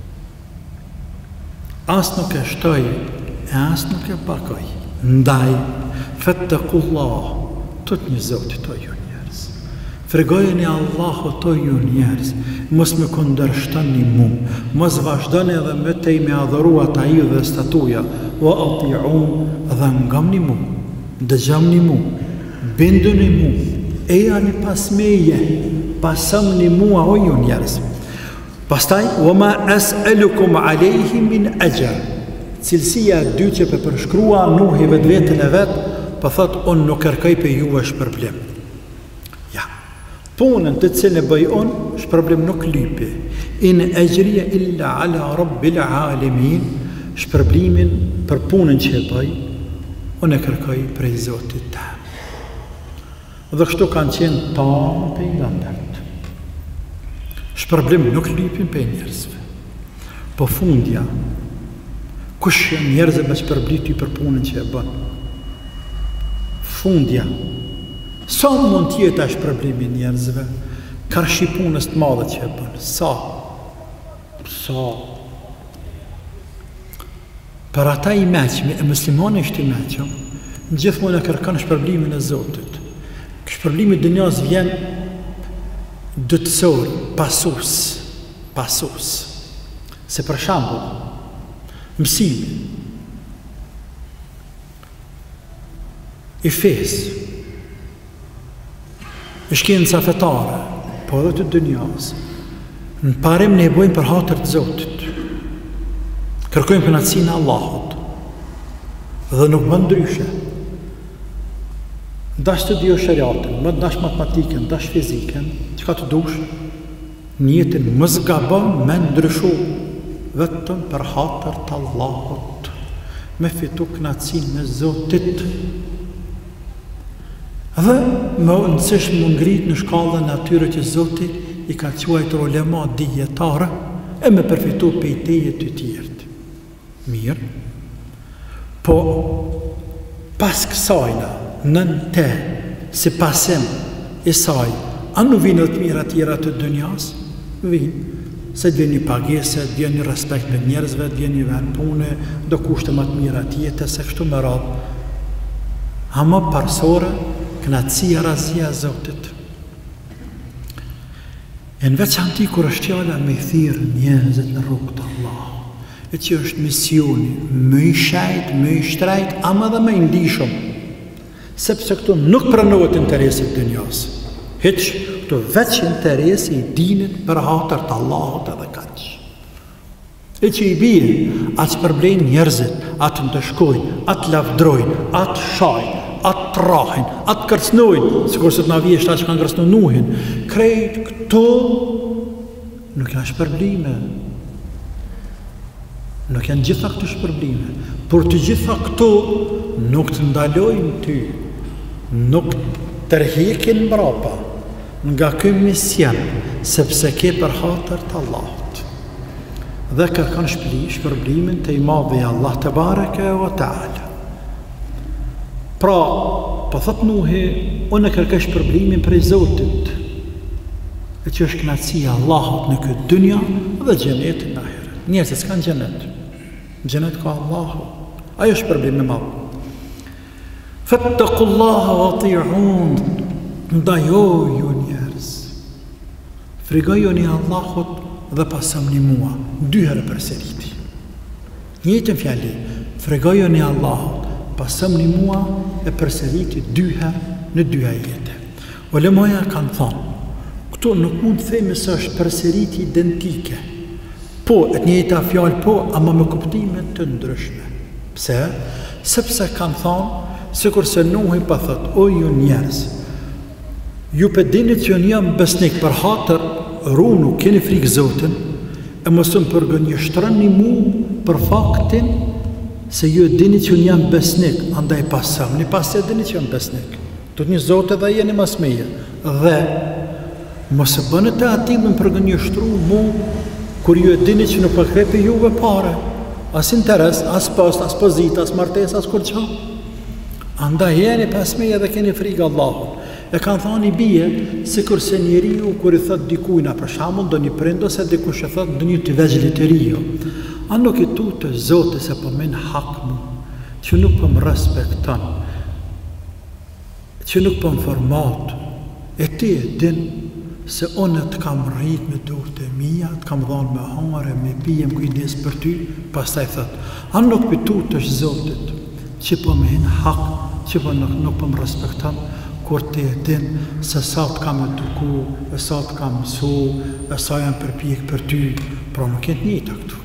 As nuk e shtoj, e as nuk e pakoj. Ndaj, fattakullah, tut një Zotit o ju njerëz. Fregojeni Allahut o ju njerëz, mos më kundërshtoni mu, mos vazhdoni edhe më tej me adhuru ata ju dhe statuja, wa ati'un dhe ngamni mu, dëgjoni mu, binduni mu, ejani pas meje, pasëmni mua o ju njerëz. Pastaj, wa ma as'alukum alayhi min ajr. Cilësia e dytë që për përshkrua Nuhi vetë vetën e vetë, për thot, unë nuk kërkoj për juve shpërblim. Ja, punën të cilën e bëj unë, shpërblim nuk lypi. In ajriya illa ala rabbil alamin, shpërblimin për punën që e bëj, unë e kërkoj prej Zotit ta. Dhe kështu kanë qenë tamë për pejgamberët. Shpërblim nuk lypin për njerëzve. Po fundja, kush janë njerëzve me shpërblit ty për punën që e bën? Fundja, sa mund tjetë a shpërblimi njerëzve, karshi punës të madhe që e bën? Sa? Sa? Për ata i meqmi, e muslimani është i meqëm, në gjithmonë e kërkan shpërblimin e Zotit. Shpërblimi dënjas vjen dëtësor, pasus, pasus. Se për shambull, mësimi, i fesë, i shkenca fetare, po edhe të dënjas, në parim ne bojmë për hatër të Zotit, kërkojmë për natësinë e Allahut, dhe nuk bën ndryshe. Ndash të dio shariatin, më ndash matematikën, ndash fizikën, që ka të dush, njetin më zgabon me ndryshu, vetëm për hatër të Allahut, me fitu kënaqësinë e Zotit. Dhe më nësish më ngrit në shkallën e atyre që Zotit i ka quajtur ulema dijetare, e me përfitu pejteje të tjertë. Mirë, po pas kësajna, nën te, si pasim i saj, a nuk vinë të mira tjera të dënjas? Vinë, se të vjen një pagese, të vjen një respekt për njerëzve, të vjen një vend pune, do kushte më të mira tjetër, se kështu më radhë. A më parsore, kënaqësia razia e Zotit. E në veçanti kur është fjala me thirrë njerëzit në rrugë të Allahut, e që është misioni, më i shajt, më i shtrejt, ama dhe më i ndihshëm. Sepse këtu nuk pranohet interesi të dënjas. Hiç, këtu veç interesi i dinit për hatër të Allahut edhe kaq. E që i bie, atë përblejnë njerëzit, atë ndëshkojnë, atë lavdrojnë, atë shajnë, atë trahin, atë kërcnojnë, sikur se të na vije shta që kanë kërcnu Nuhin. Krejt këto nuk janë shpërblime. Nuk janë gjitha këto shpërblime, por të gjitha këto nuk të ndalojnë ty, nuk tërhekin mbrapa nga ky mision, sepse ke për hatër të Allahut. Dhe kërkon shpërblimin të i madhi Allah te bareke ve taala. Pra, po thot Nuhi, unë kërkoj shpërblimin prej Zotit, e që është kënaqësia e Allahut në këtë dynja dhe xhenetin në ahiret. Njerëzit s'kan xhenet. Xhenet ka Allahu. Ajo është shpërblim i madh. Fattaqullaha wa ati'un. Ndaj o ju njerëz, frigojoni Allahut dhe pasëmni mua. Dy herë përsëriti. Njëjtën fjali, frigojoni Allahut, pasëmni mua, e përsëriti dy herë në dy ajete. Ulemoja kanë thonë, këtu nuk mund të themi se është përsëriti identike. Po, e të njëjta fjalë po, ama me kuptime të ndryshme. Pse? Sepse kanë thonë, sikur se Nuhi pa thot, o ju njerëz, ju për dini që unë jam besnik për hatër, runu, keni frikë Zotin, e mësëm përgënjështrëni mu për faktin se ju dini që unë jam besnik, andaj pasam, një pas e dini që jam besnik. Të të një Zotë dhe jeni mas meje. Dhe, mësë bënë të ati më përgënjështru mu, kur ju e dini që nuk përkrepi juve pare, as interes, as post, as pozit, as martes, as kur qa. Andaj jeni pas meje dhe keni frikë Allahun. E kanë thani bie, si kurse njeriu kur i thot dikujna, për shembull do një prind ose dikush e thot do një të vegjël të riu. A nuk i tutë Zoti se po men hak mu, që nuk po më respekton, që nuk po më format, E ti e din se unë të kam rrit me dorët e mia, të kam dhanë me hangër, me pije, më kujdes për ty, pastaj thot, a nuk pitutesh Zotit, që po më hin hak, që po nuk, nuk po më respekton, kur ti e din se sa të kam eduku, e sa të kam mësu, e sa jam përpjek për ty, pra nuk jetë njëta këtu.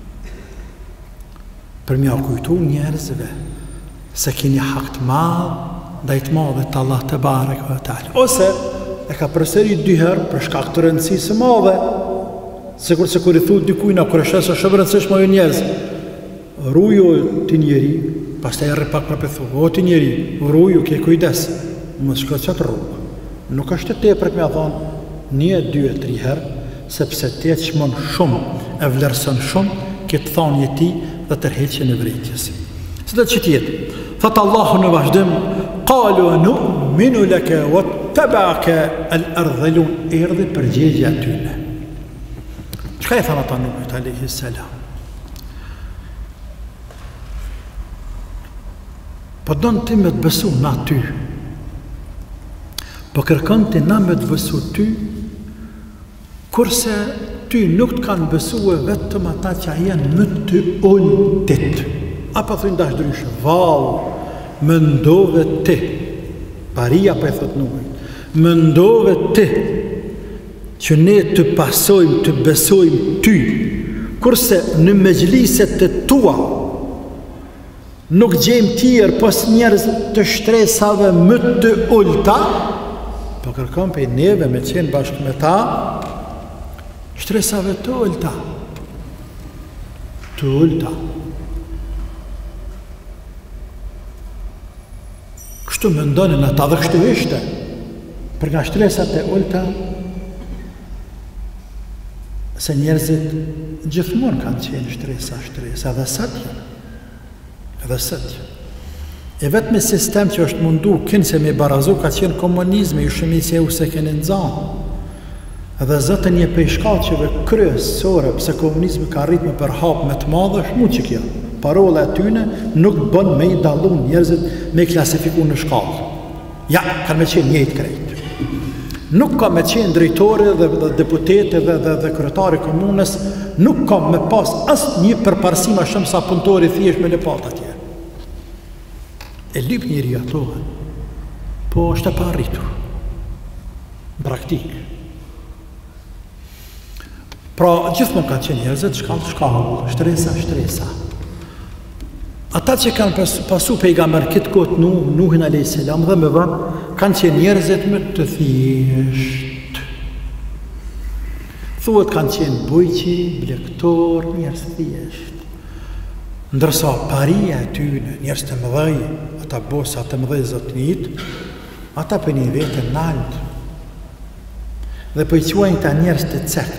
Për mja kujtu njerëzve, se kini hak të madhë, ndaj të madhe të Allah të barek vë ta'ala. Ose, e ka përsëri dy herë për shkak të rëndësisë së madhe, sikur se kur i thu dikujna, kur e shesë shumë rëndësishme ju njerëz, ruju ti njeri, pastaj erë pak prapë thu, o ti njeri, ruju, ke kujdes, mos shko qatë rrugë. Nuk është të te për të mja thonë, një, dy e tri herë, sepse te çmon shumë, e vlerëson shumë, këtë thonje ti dhe tërheqje në vretjes. Së dhe që tjetë, thëtë Allahu në vazhdim, qalu nu'minu laka wattaba'aka al-ardhalun, erdhi përgjigja tyne. Çka i thanë ata Nuhit alayhi salam? Po don ti me të besu na ty. Po kërkon ti na me të besu ty, kurse ty nuk të kanë besu e vetëm ata që janë më të ullëtit. Apo thujnë dash dryshe, valë, më ndove ti, paria pa e thot Nuhit, më ndove ti, që ne të pasojmë, të besojmë ty, kurse në mejliset të tua, nuk gjejmë tjerë pos njerëz të shtresave më të ullëta, po kërkom për neve me qenë bashkë me ta, shtresave të ullëta, të ullëta. Kështu më ndonin ata dhe kështu ishte, për nga shtresat e ullëta, se njerëzit gjithmonë kanë qenë shtresa, shtresa, edhe sëtje, edhe sëtje. E vetë me sistem që është mundu, kënë se me barazu, ka qenë komunizme, ju shëmisje u se kënë nëzanë. Edhe zëtë një pejshkaqeve kryesore, pëse komunizme ka rritë me përhap me të madhe, shmu që kja. Parola e tyne nuk bën me i dalun njerëzit me klasifiku në shkallë. Ja, kanë me qenë njëjtë krejtë. Nuk ka me qenë drejtori dhe, dhe deputete dhe, dhe, dhe kryetari komunës, nuk ka me pas asë një përparsima shumë sa punëtori thjesht me lepat atje. E lyp njëri ato, po është e parritur, në praktikë. Pra, gjithmonë kanë qenë njerëzit, shkallë, shkallë, shtresa, shtresa. Ata që kanë pasu pejgamber këtë kotë nu, Nuhin alayhis salam dhe me vënë, kanë qenë njerëzit më të thjesht. Thuhet kanë qenë bujqi, blektor, njerëz thjesht. Ndërsa paria e tyne, njerëz të mëdhej, ata bosa të mëdhej zotnit, ata për një vetë nalt. Dhe për i quajnë ta njerëz të cekt.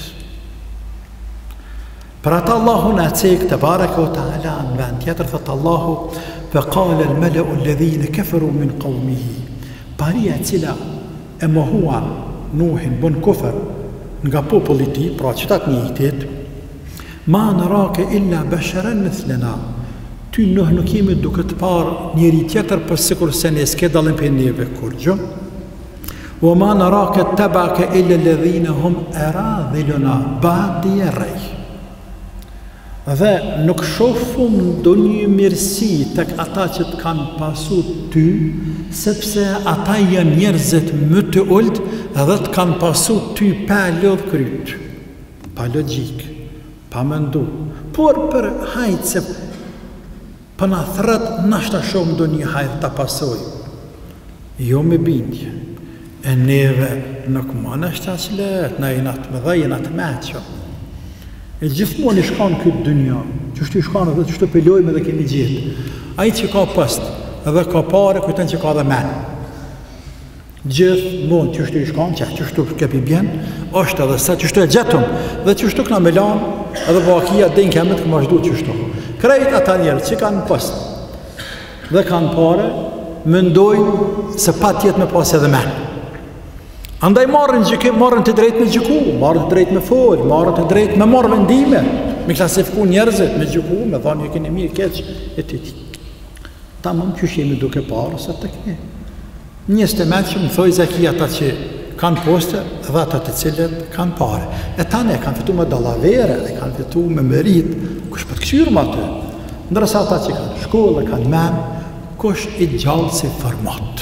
Për ata Allahu në cek të baraka o ta'ala në vend tjetër, thëtë Allahu, fe kale l'mele u ledhine keferu min qaumihi. Paria cila e mohua Nuhin bën kufër nga populli ti, pra qëtat njëjtit, ma në rake illa basharen mithlena. Ty Nuh nuk jemi duke të parë njëri tjetër për sikur se ne s'ke dalën për neve kur gjë. O ma në rake të bake illa ledhine hum era dhiluna, badi e rej. Dhe nuk shofum do një mirësi të ata që të kanë pasu ty, sepse ata janë njerëzit më të ullët dhe të kanë pasu ty pa lodh kryt, pa logjik, pa mendu. Por për hajtë se për në thret nashta shumë do një hajtë të pasoj. Jo me bindje. E neve nuk më nashta që letë, na i natë më dhe, i natë meqo. E gjithmonë i shkanë këtë dynja, që shtu i shkanë edhe që shtu pëllojme dhe kemi gjithë. Aji që ka pëst, edhe ka pare, kujten që ka dhe men. Gjithmonë që shtu i shkanë, që që shtu kepi bjen, është edhe se që shtu e gjetëm, dhe që shtu këna me lanë, edhe vakia dhe në kemet këma shdu që shtu. Krejt ata njerë që kanë pëst, dhe kanë pare, mendojnë se pa tjetë me pas edhe men. Andaj marrën gjykim, marrën të drejt me gjyku, marrën të drejt me folë, marrën të drejt me marrë vendime, me klasifiku njerëzit, me gjyku, me dhanë një keni mirë keq, e të ti. Ta më më që shemi duke parë, sa të këne. Një stemet që më thoi zeki ata që kanë poste dhe ata të cilët kanë pare. E tani e kanë fitu me dallavere, e kanë fitu me merit, kush për të këshyrë më atë. Ndërsa ata që kanë shkollë, kanë men, kush i gjallë si format.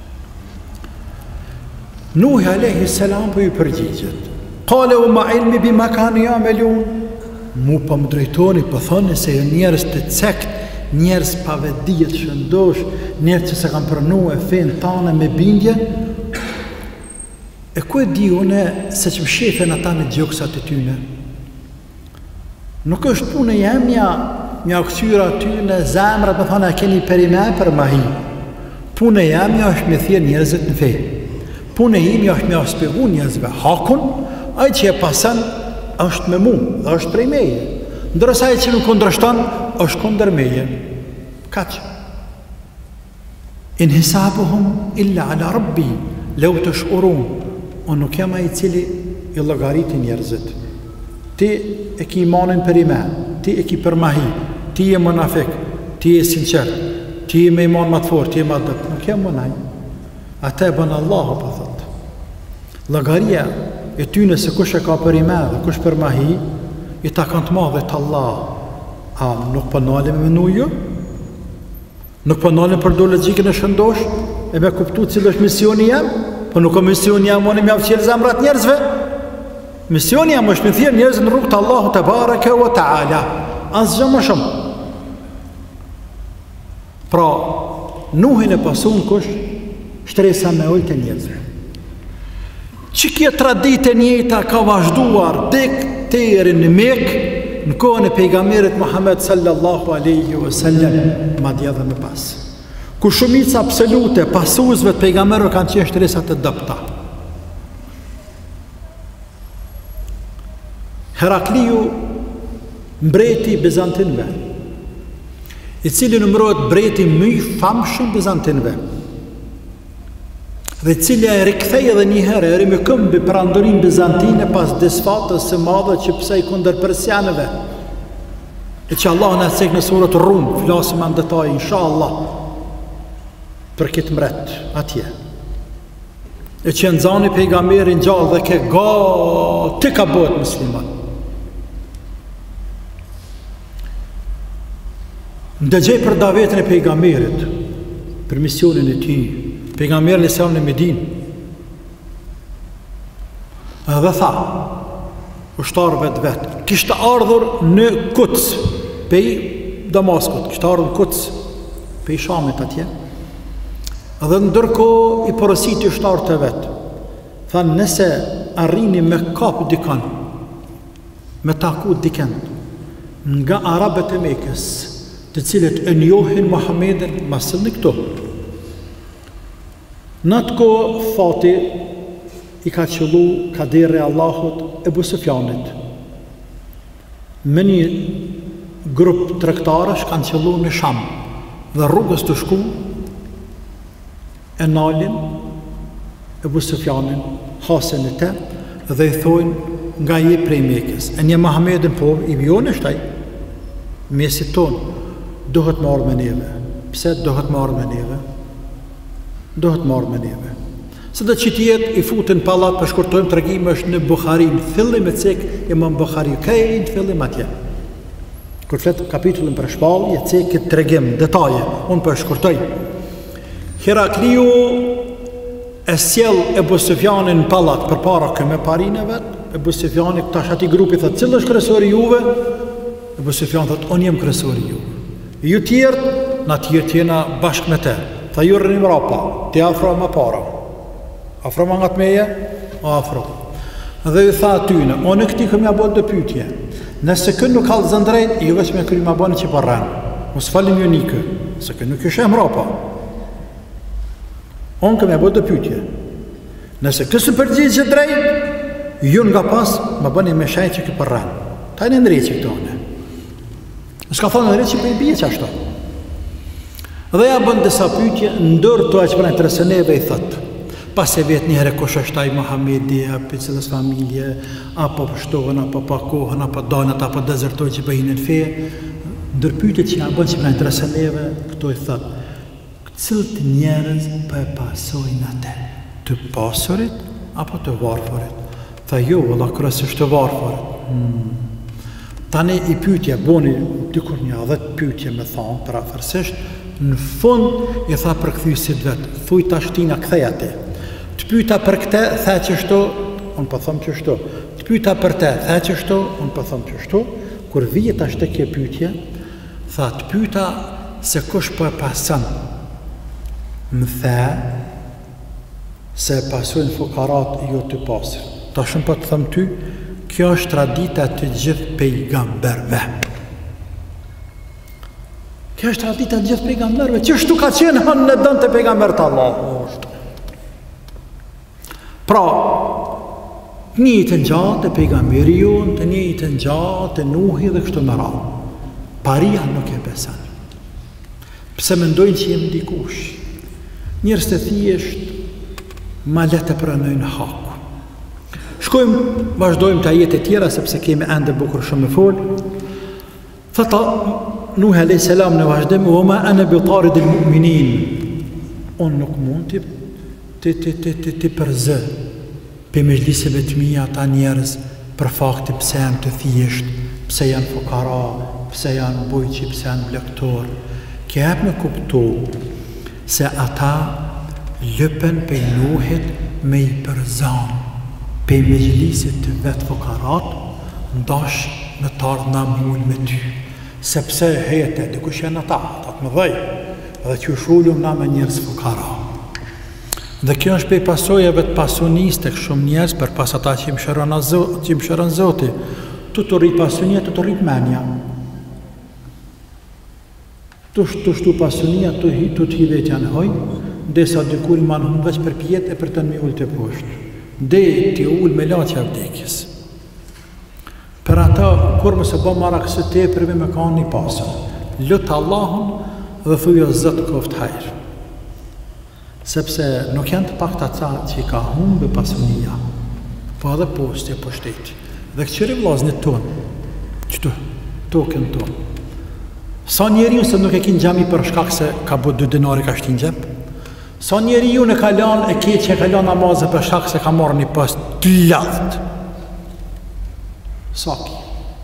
Nuhi alayhi salam për ju përgjigjet. Kale u ma ilmi bima kanë ya'malun. Mu po më drejtoni, po thoni se jo njerëz të cekt, njerëz pa vedijet shëndosh, njerëz që se kanë pranu e fejnë tane me bindje. E ku e di une se që më shefen ata në gjoksat e tyne? Nuk është punë e jemja, mja kësyra ty në zemrat, me thana, keni perime për ma hi. Punë e jemja është me thirë njerëzit në fejnë. Punë e imja është me aspegu njerëzve hakun, aj që e pasen është me mu, dhe është prej meje. Ndërsa e që nuk kundrështon, është kundër meje. Kaq. In hisabuhum illa ala rabbi, leu të shurun. Unë nuk jam ai i cili i llogaritin njerëzit. Ti e ki imanin për ime, ti e ki për mahi, ti e munafik, ti e sinqert, ti e me iman më të fortë, ti e më dëpt. Nuk jam munaj. Ata e bën Allahu, po thot. Llogaria e tyne se kush e ka për ime dhe kush për mahi, i ta kanë të madhe të Allah. A nuk po nalim me menu ju? Nuk po nalim për do logjikën e shëndosh, e me kuptu cilë është misioni jam? Po nuk o misioni jam, unë mja fqelë zemrat njerëzve. Misioni jam është me thirë njerëz në rrugë të Allahu të bareke wa ta'ala. Asë gjë më shumë. Pra, Nuhin e pasun kush, shtresa me ujtë e njerëzve. Që kje tradite njëta ka vazhduar dek të eri në Mekë, në kohën e pejgamberit Muhammed sallallahu aleyhi wa sallam, ma dje dhe me pas. Ku shumica absolute pasuesve të pejgamberëve kanë qenë shtresat e dëpta. Herakliu, mbreti Bizantinëve, i cili numërohet mbreti më i famshëm Bizantinëve, dhe cili e rikthej edhe një herë, e rimi këmbi perandorin Bizantine pas desfatës së madhe që pse i kundër persianëve, e që Allah në cek në surët Rum, flasim në detaj, inshallah, për këtë mret atje. E që nëzani pejgamberin gjallë dhe ke ga të ka bëhet musliman. Ndëgjej për davetën e pejgamberit, për misionin e ti, pejgamberin e selam në Medinë. Dhe tha, ushtarëve të vetë, kishtë ardhur në Kuts, pej Damaskut, kishtë ardhur në Kuts, pej Shamit atje, dhe ndërko i porositi ushtarët e vetë. Tha, nëse arrini me kapë dikan, me taku diken, nga Arabët e Mekës, të cilët e njohin Muhammedin masën në këto. Në atë ko, fati i ka qëllu kaderi Allahut Ebu Sufjanit. Me një grup tregtarësh kanë qëllu në Sham, dhe rrugës të shku, e nalin Ebu Sufjanin, hasen e te, dhe i thojnë nga je prej Mekës. E një Muhammedin po, i vion e shtaj, mesit tonë, dohet marrë me neve. Pse dohet marrë me neve? Dohet marrë me neve. Se dhe që tjetë i futin palat për shkurtojmë të regime është në Bukhari, në fillim e cek e më në Bukhari, kajri në fillim atje. Kër fletë kapitullin për shpalë, e cek këtë të regime, detaje, unë për shkurtoj. Herakliu e sjell Ebu Sufjanin në palat për para këme parine vetë, Ebu Sufjani këta shati grupi thëtë, cilë është kresori juve? Ebu Sufjan thëtë, unë jem kresori juve. Ju tjertë, na tjertë tjena bashkë me te. Tha ju rënim rapa, ti afro ma para. Afro ma nga të meje, o afro. Dhe ju tha atyne, o në këti këmja bërë dë pytje. Nëse kënë nuk halë zëndrejt, i veç me këri ma bënë që përren. Mos falim ju nikë, se kënë nuk ishem rapa. Onë këmja bërë dë pytje. Nëse kësë përgjithë që drejt, ju nga pas, ma bëni me shajt që kë përren. Ta e në ndrejt që këto one. Ska thonë në rejtë që për i bje që ashtu. Dhe ja bënë disa pytje, ndërë të e që përnë të rësëneve i thëtë. Pas e vetë njëre kush është taj Muhammedi, apo cilës familje, apo pështohën, apo pakohën, apo danët, apo dezertoj që bëhinë në feje. Ndërë pytje që ja bënë që përnë të rësëneve, këto i thëtë. Cilët njerëz për e pasojnë atë? Të pasurit apo të varfërit? Tha jo, vëlla, kryesisht të varfërit. Hmm. Tani i pyetja, boni dikur një dhjetë pyetje me thonë, për afërsisht, në fund i tha përkthyesit vetë, thuj tash tina kthej atë. Të pyeta për këtë, tha çështo, unë po them çështo. Të pyeta për të, tha çështo, unë po them çështo. Kur vihet tash tek kjo pyetje, tha të pyeta se kush po e pason. Më the se pasojnë fukarat jo të pasur. Tash po të them ty, kjo është tradita të gjithë pejgamberve. Kjo është tradita të gjithë pejgamberve. Çështu ka qenë hënë në dënë të pejgambert Allahut. Pra, një të gjatë e pejgamberi jonë, të një të gjatë e Nuhi dhe kështu me radhë. Paria nuk e beson. Pse mendojnë që jem dikush. Njerëz të thjesht ma le të pranojnë haku. Shkojmë, vazhdojmë të ajete tjera, sepse kemi ende bukur shumë me fol. Thata, Nuh alayhis salam në vazhdim, "Wa ma ana bi taridil mu'minin." Unë nuk mund të të të të të të përzë për mejliseve të mia ata njerëz për fakti pse janë të thjesht, pse janë fukara, pse janë bujqi, pse janë blektor. Kë jep me kuptu se ata lëpen për Nuhit me i përzan për mejlisit të vetë fukarat, ndash në tardë na mull me ty. Sepse hete, dikush janë ata, ata të më dhej, dhe që shullum na me njerëz fukara. Dhe kjo është pej pasojave të pasunis të shumë njerëz, për pas ata që im shëron Zoti, të të rrit pasunia, të të rrit menja. Të shtu pasunia, të të hidet janë hoj, dhe sa dikur i manë hunë veç për pjetë e për të në mi ullë të poshtë. Dhe të ullë me laqja vdekjes. Për ata, kur më se bo marak së te, përve me ka një pasën. Lutë Allahun dhe thujo zëtë koftë hajrë. Sepse nuk janë të pak të ata që i ka humbe pasunia, po edhe postje, po shteti. Dhe këqëri vlaznit tonë, qëtu, token tonë. Sa njeri ju se nuk e kinë gjami për shkak se ka bu dy dinari ka shtin gjep? Sa njeri ju në kalan e ketë që e kalan namazë për shkak se ka marrë një post të ladhët? Saki.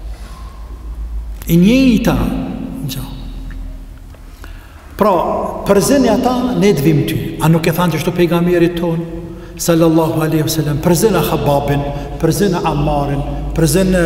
I njëjta gja. Pra, përzini ata, ne të vim ty. A nuk e thanë që shtu pejgamberit tonë, sallallahu aleyhi wa sallam, përzini Khababin, përzini Ammarin, përzini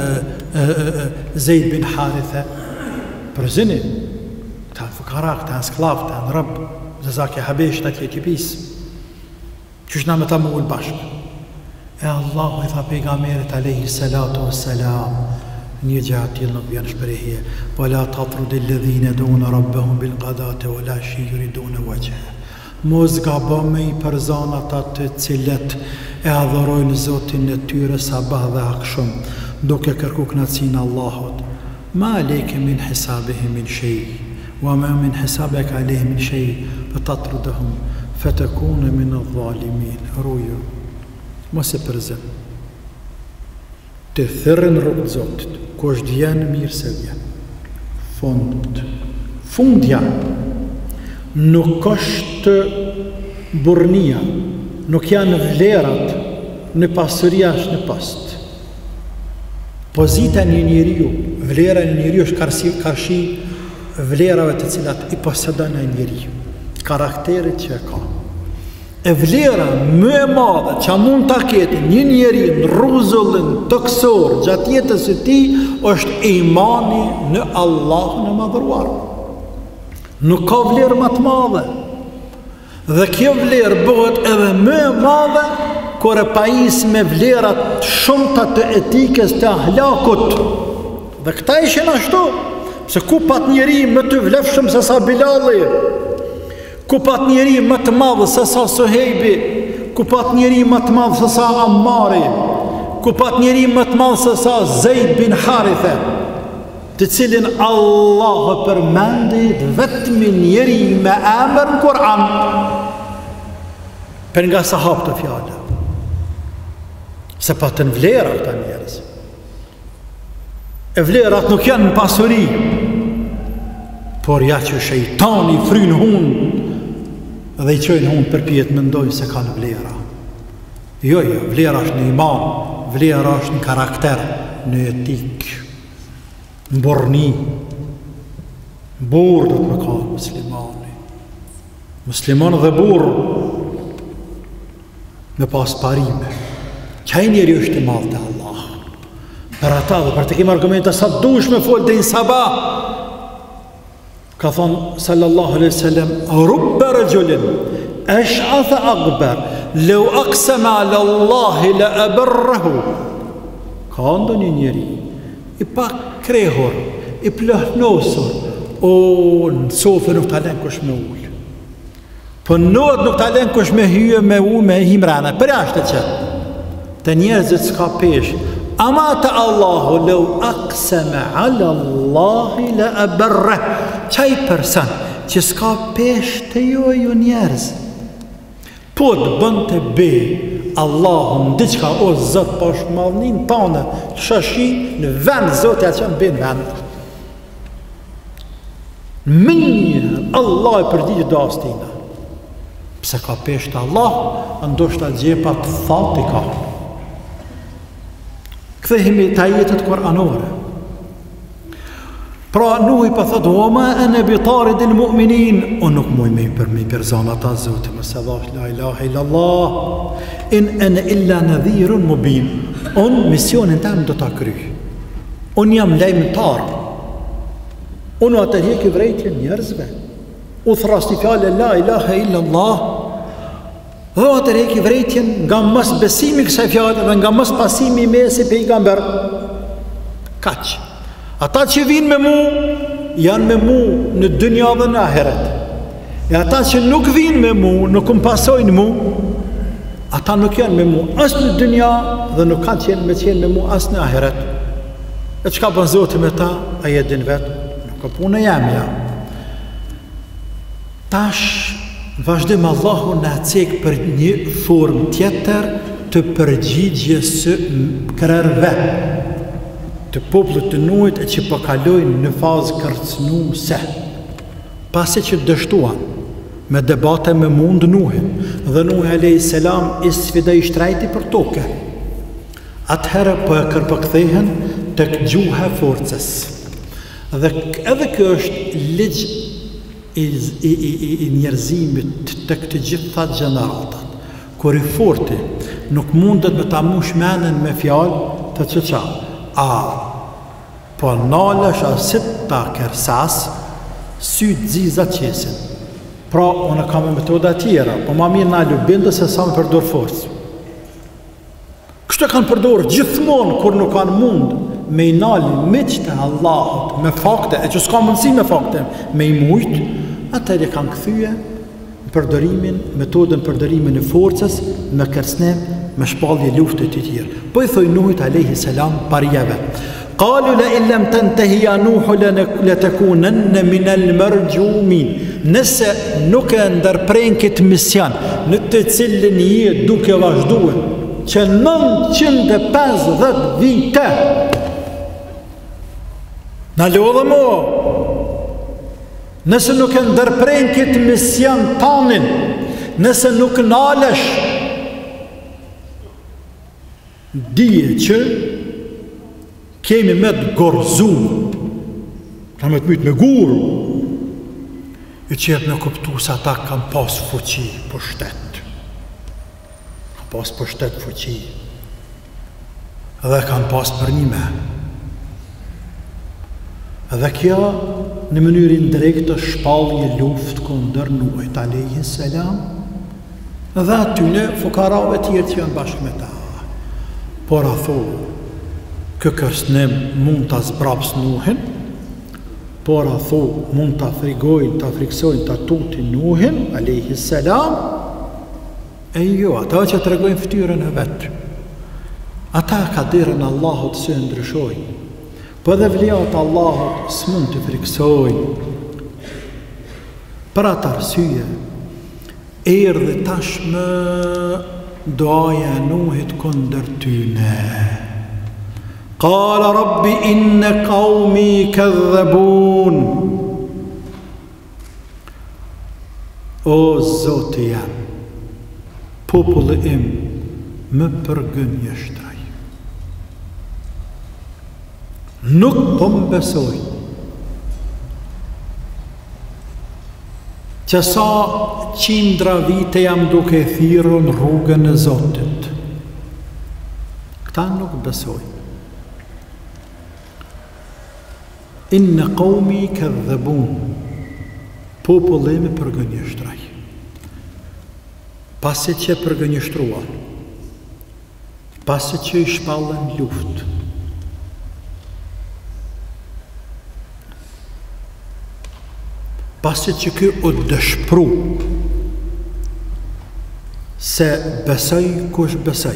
Zeid bin Haritha, përzini, këta fukara, këta sklav, këta në rëbë, zëzake habesh, të tjeti pisë. Qështë na me ta më ullë bashkë. E Allahu i tha pejgamberit alayhi salatu wassalam, një gjatë tillë nuk vjen shprehje, wala tatrudi alladhina duna rabbahum bil qadati wala yuriduna wajha. Mos gabo me i përzan ata të cilët e adhurojnë Zotin e tyre sabah dhe akshëm, duke kërku kënaqësinë Allahut. Ma alejke min hisabihim min shay, wa ma min hisabika alejhim min shay, fatatrudhum fatakuna min adh-dhalimin. Ruju. Mos e përzën. Të thërën rrugë Zotit, ku është vjenë mirë se vjenë. Fund. Fundja nuk është burnia, nuk janë vlerat në pasuria është në post. Pozita një njeriu, vlera një njeriu është karshi, karshi vlerave të cilat i posedon një njeriu, karakterit që e ka. E vlera më e madhe që mund të ketë një njeri në rruzullin toksor gjatë jetës së tij është imani në Allahun e madhëruar. Nuk ka vlerë më të madhe. Dhe kjo vlerë bëhet edhe më e madhe kur e pajis me vlerat shumëta të etikës të ahlakut. Dhe këta ishin ashtu, se ku pat njeri më të vlefshëm se sa Bilali, ku pat njeri më të madhë se sa Suhejbi, ku pat njeri më të madhë se sa Ammari, ku pat njeri më të madhë se sa Zeid bin Haritha, të cilin Allah përmendit vetëmi njeri me emër në Kur'an, për nga sahab të fjallë, se patën vlera këta njerës. E vlerat nuk janë në pasuri, por ja që shejtani frynë hunë dhe i qojnë hunë përpijet mendojnë se kanë vlera. Jo, jo, vlera është në iman, vlera është në karakter, në etik, në borni. Burë do të më ka muslimani. Musliman dhe burë me pas parime. Qaj njeri është i malë të Allah. Për ata dhe për të kemë argumente sa dush me folë dhe në sabah. Ka thonë sallallahu alaihi sallam, rubbe rëgjullin, esh'atha akber, leu aksema ala Allahi la aberrahu. Ka ndo një njeri, i pak krehur, i plëhnosur, o në sofë nuk talen kush me ullë. Për nëtë nuk talen kush me hyë, me u, me himrana. Për ashtë të qëtë, të njerëzit s'ka pesh, ama të Allahu, leu aksema ala Allahi la aberrah. Qaj person që s'ka pesh të jo e ju njerëz, po të bënd të be Allahum diqka o zët po shmalnin tane shashi në vend zët e që në ben vend minjë Allah e përdi do astina pse ka pesh të Allah ndoshta gjepa të thati ka këthehemi të ajetet kuranore. Pra Nuhi pa thot, o ma e në bitarit il mu'minin, o nuk muj me i për me i përzon ata zote, më se dhash la ilaha illallah, in e në illa në dhirun mubin, unë misionin tem do të kry, unë jam lejmëtar, unë atër hek i vrejtje njerëzve, u thrasti fjale la ilaha illallah, dhe atër hek i vrejtje nga mës besimi kësaj fjale dhe nga mës pasimi me si pejgamber, kaq. Ata që vinë me mu, janë me mu në dynja dhe në ahiret. E ata që nuk vinë me mu, nuk më pasojnë mu, ata nuk janë me mu asë në dynja dhe nuk kanë qenë me qenë me mu asë në ahiret. E qka bën Zoti me ta, a jedin vetë, nuk e punë e jamja. Tash, vazhdim Allahu në cek për një formë tjetër të përgjigjes së krerve. Të popullit të Nuhit e që përkalojnë në fazë kërcënu se. Pasi që dështuan me debate me mund Nuhin, dhe Nuhi alayhis salam i sfidoi shtrajti për toke. Atëherë po e kërpëkthehen të gjuha forcës. Dhe edhe kjo është ligj i, i, i, i njerëzimit të këtë gjitha gjeneratat. Kur i forti nuk mundet me ta mush menen me fjalë të qëqa. A, po nalësh a sit ta kersas, sy të zizat qesin. Pra, unë kam e metoda tjera, po ma mirë nalu bindë se sa me përdor forcë. Kështë e kanë përdor gjithmonë, kur nuk kanë mund, me i nali miq të Allahut, me fakte, e që s'ka mundësi me fakte, me i mujtë, atër e kanë këthyje, përdorimin, metodën përdorimin e forcës, me kërcënim, me shpallje luftet të tjerë. Po i thoi Nuhit alayhis salam parjeve. Qalu la illam tantahi ya Nuhu latakunanna min al-marjumin. Nëse nuk e ndërpren këtë mision, në të cilin je duke vazhduar që nëntëqind e pesëdhjetë vite. Na lodhë mo. Nëse nuk e ndërpren këtë mision tanin, nëse nuk nalesh, dije që kemi me të gorzu, ka me të mytë me gurë, i qëtë me kuptu se ata kam pas fuqi për shtet. Kam pas për shtet fuqi. Edhe kam pas për një me. Edhe kjo në mënyrin drejt të shpallje luft kundër Nuhit alayhis salam, edhe atyne fukarave tjerë që janë bashkë me ta. Por a tho, kë kërsnim mund të zbraps Nuhin, por a tho, mund të frigojnë, të friksojnë, të tutin Nuhin, alayhis salam, e jo, ata që të regojnë ftyrën e vetë. Ata ka dirën Allahut se ndryshojnë, po dhe vlijat Allahut së mund të friksojnë. Për atë arsye, erdhi tashmë doaja Nuhit kundër tyne. Qala rabbi inne qaumi kadhabun. O Zoti jam, populli im më përgënjeshtraj. Nuk po më besoj që sa qindra vite jam duke thirrur në rrugën e Zotit. Këta nuk besoj. Inna qaumi kadhabun, populli im përgënjeshtraj. Pasi që përgënjeshtruan, pasi që i shpallën luft, pasi që ky u dëshpru se besoj kush besoj,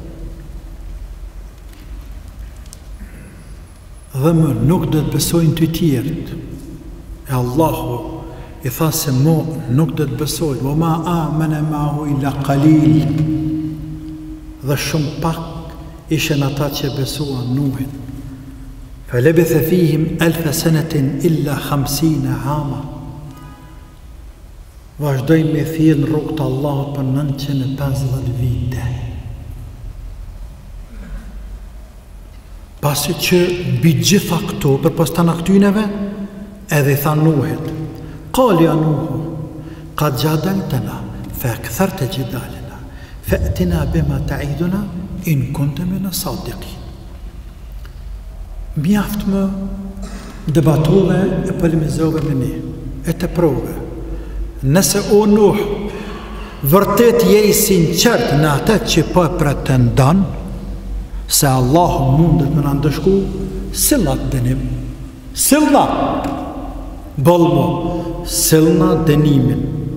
dhe më nuk dhe të besojnë të tjerët, e Allahu i tha se mo nuk dhe të besojnë, wa ma amene ma'hu illa qalil, dhe shumë pak ishen ata që besuan Nuhin. Fa lebitha fihim alfa sanatin illa khamsina ama. Vazhdojnë me thirrë në rrugë të Allahut për nëntëqind e pesëdhjetë vite. Pasi që mbi gjitha këto, përpas të në këtyneve, edhe i tha Nuhit, qali ja Nuhu, qad jadaltana, fa aktharta jidalana, fa'tina bima ta'iduna in kunta min as-sadiqin. Mjaft më debatove e polemizove me ne, e të prove. Nëse o Nuh, vërtet je i sinqert në atë që po e pretendon, se Allah mundet me në ndëshku, silla dënim, silla, bolmo, silla dënimin.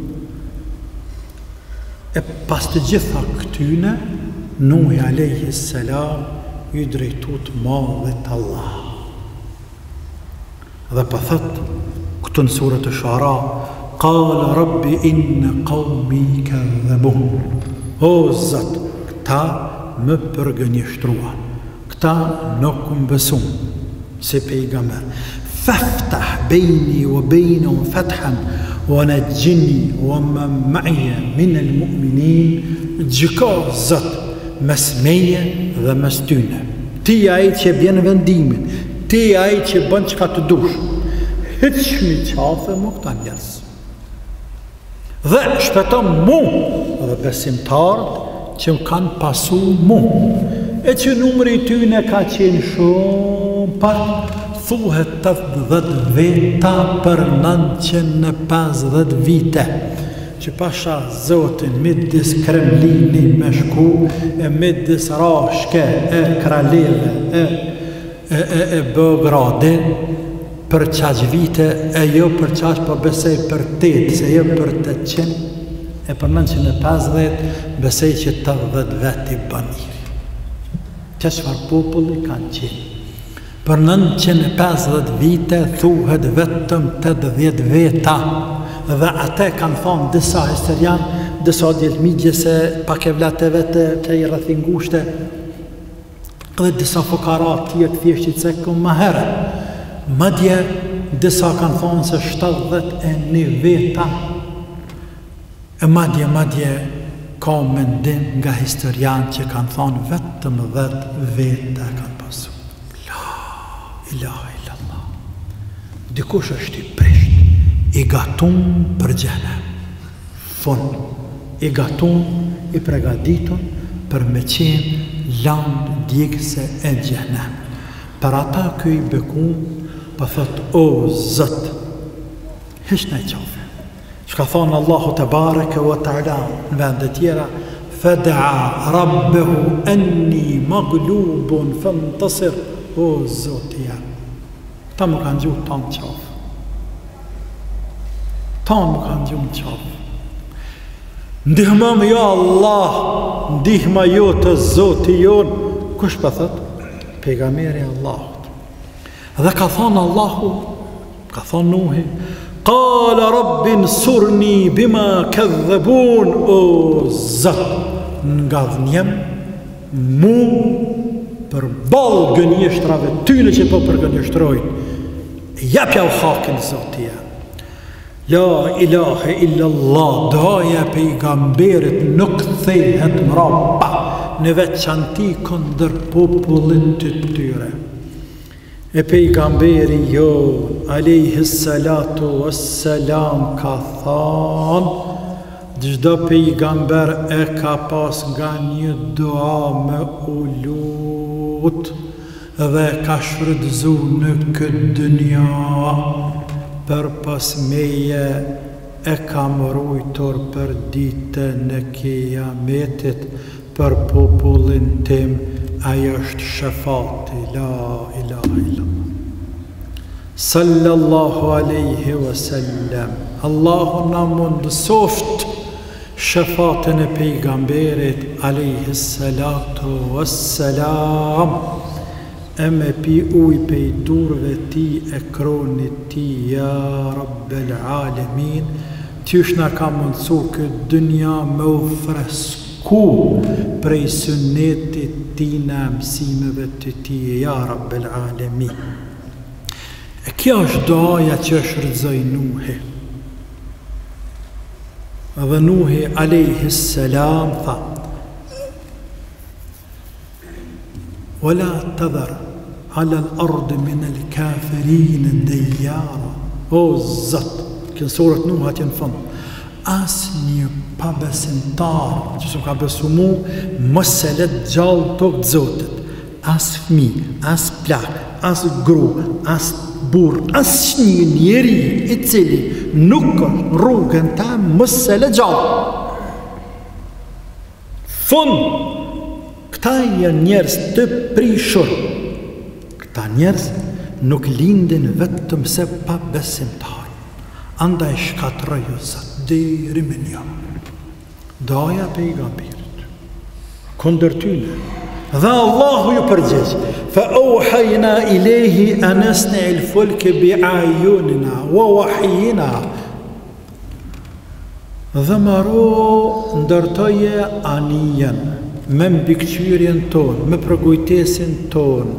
E pas të gjitha këtyne, Nuhi alayhi salam i drejtut mallit Allah. Dhe pa thët, këtu në surët e Shuara, qala rabbi inna qaumi kadhabun. O Zot, këta më përgënjeshtruan, këta nuk më besun si pejgamber. Faftah bejni wa bejnum fathan wa najjini wa man ma'ya min al-mu'minin, gjyko Zot mes meje dhe mes tyne. Ti ai që bjen vendimin, ti ai që bën çka të dush. Hiç mi qafe më këta njerëz. Dhe shpëton mu dhe besimtarët që më kanë pasu mu, e që numëri tyne ka qenë shumë pak, thuhet të dhjetë veta për nëntëqind e pesëdhjetë vite, që pasha Zotin midis Kremlini me shku, e midis rashke e kraleve e, e, e, e Beogradi, për qaq vite, e jo për qaq po besej për tetë, se jo për të qenë, e për nëntëqind e pesëdhjetë besej që të dhjetë veti baniri. Që çfarë populli kanë qenë? Për nëntëqind e pesëdhjetë vite thuhet vetëm tetëdhjetë veta, dhe ate kanë thonë disa historian, disa djelmigje se pak e vlate vete që i rrëthin ngushte, dhe disa fukarat tjetë thjeshtit se këmë më herë. Madje disa kanë thonë se shtatëdhjetë e një veta, e madje, madje, ka mendim nga historian që kanë thonë vetëm dhjetë vete kanë pasu. La ilaha illallah. Dikush është i prisht, i gatun për xhenem. Fund, i gatun, i pregaditun për me qenë landë djegëse e xhenem. Për ata këj bekun, për thot, o Zot, hish në i qafë. Që ka thonë Allahu të bareke wa ta'ala në vendet tjera, fada'a rabbehu enni maglubun fantasir, o Zoti jam. Ta më kanë gjuhë tanë qafë. Ta më kanë gjuhë në qafë. Ndihma më jo Allah, ndihma jo të Zoti jonë. Kush për thëtë? Pejgamberi Allahut. Dhe ka thonë Allahu, ka thonë Nuhi, qala rabbi nsurni bima kadhabun, o Zot, nga dhënjem mu për balë gënjeshtrave tyne që po për gënjeshtrojnë, japja u hakin Zotia. La ilahe illallah, doja e pejgamberit nuk thehet mrapa, në veçanti kundër popullin të tyre. E pejgamberi jo, alayhi salatu wassalam, ka thanë, çdo pejgamber e ka pas nga një dua me u lut dhe ka shfrytzu në këtë dynja, për pas meje e ka mbrojtur për ditën e kiametit, për popullin tim, ajo është shefati, la ilaha illallah. Sallallahu alaihi wasallam, Allahu na mundësoft shefatin e pejgamberit alayhi salatu wassalam, e me pi uj pej durve ti e kronit ti, ja Rabbel Alamin, tysh na ka mundësu këtë dynja me u fresku prej sunnetit ti në mësimeve të ti, ja Rabbel Alamin. E kjo është doja që shfrytëzoi Nuhi. Dhe Nuhi alayhi salam tha: "Wala tadhar ala al-ard min al-kafirin diyara." O Zot, kënë surët Nuh atje në fund, as një pabesimtar që s'u ka besu mu, mos se let gjallë tokë të Zotit, as fmi, as plak, as gru, as burr, as një njeri i cili nuk është rrugën ta, mos se let gjallë. Fund, këta janë njerëz të prishur. Këta njerëz nuk lindin vetëm se pa besimtar. Andaj shkatroj o Zot deri me një. Doja pejgamberit kundër tyre. Dhe Allahu ju përgjigj: "Fa auhayna ilayhi an nasna'a al-fulka bi'ayunina wa wahyina." Dhe maro ndërtoje anijen me mbikëqyrjen tonë, me përkujtesin tonë.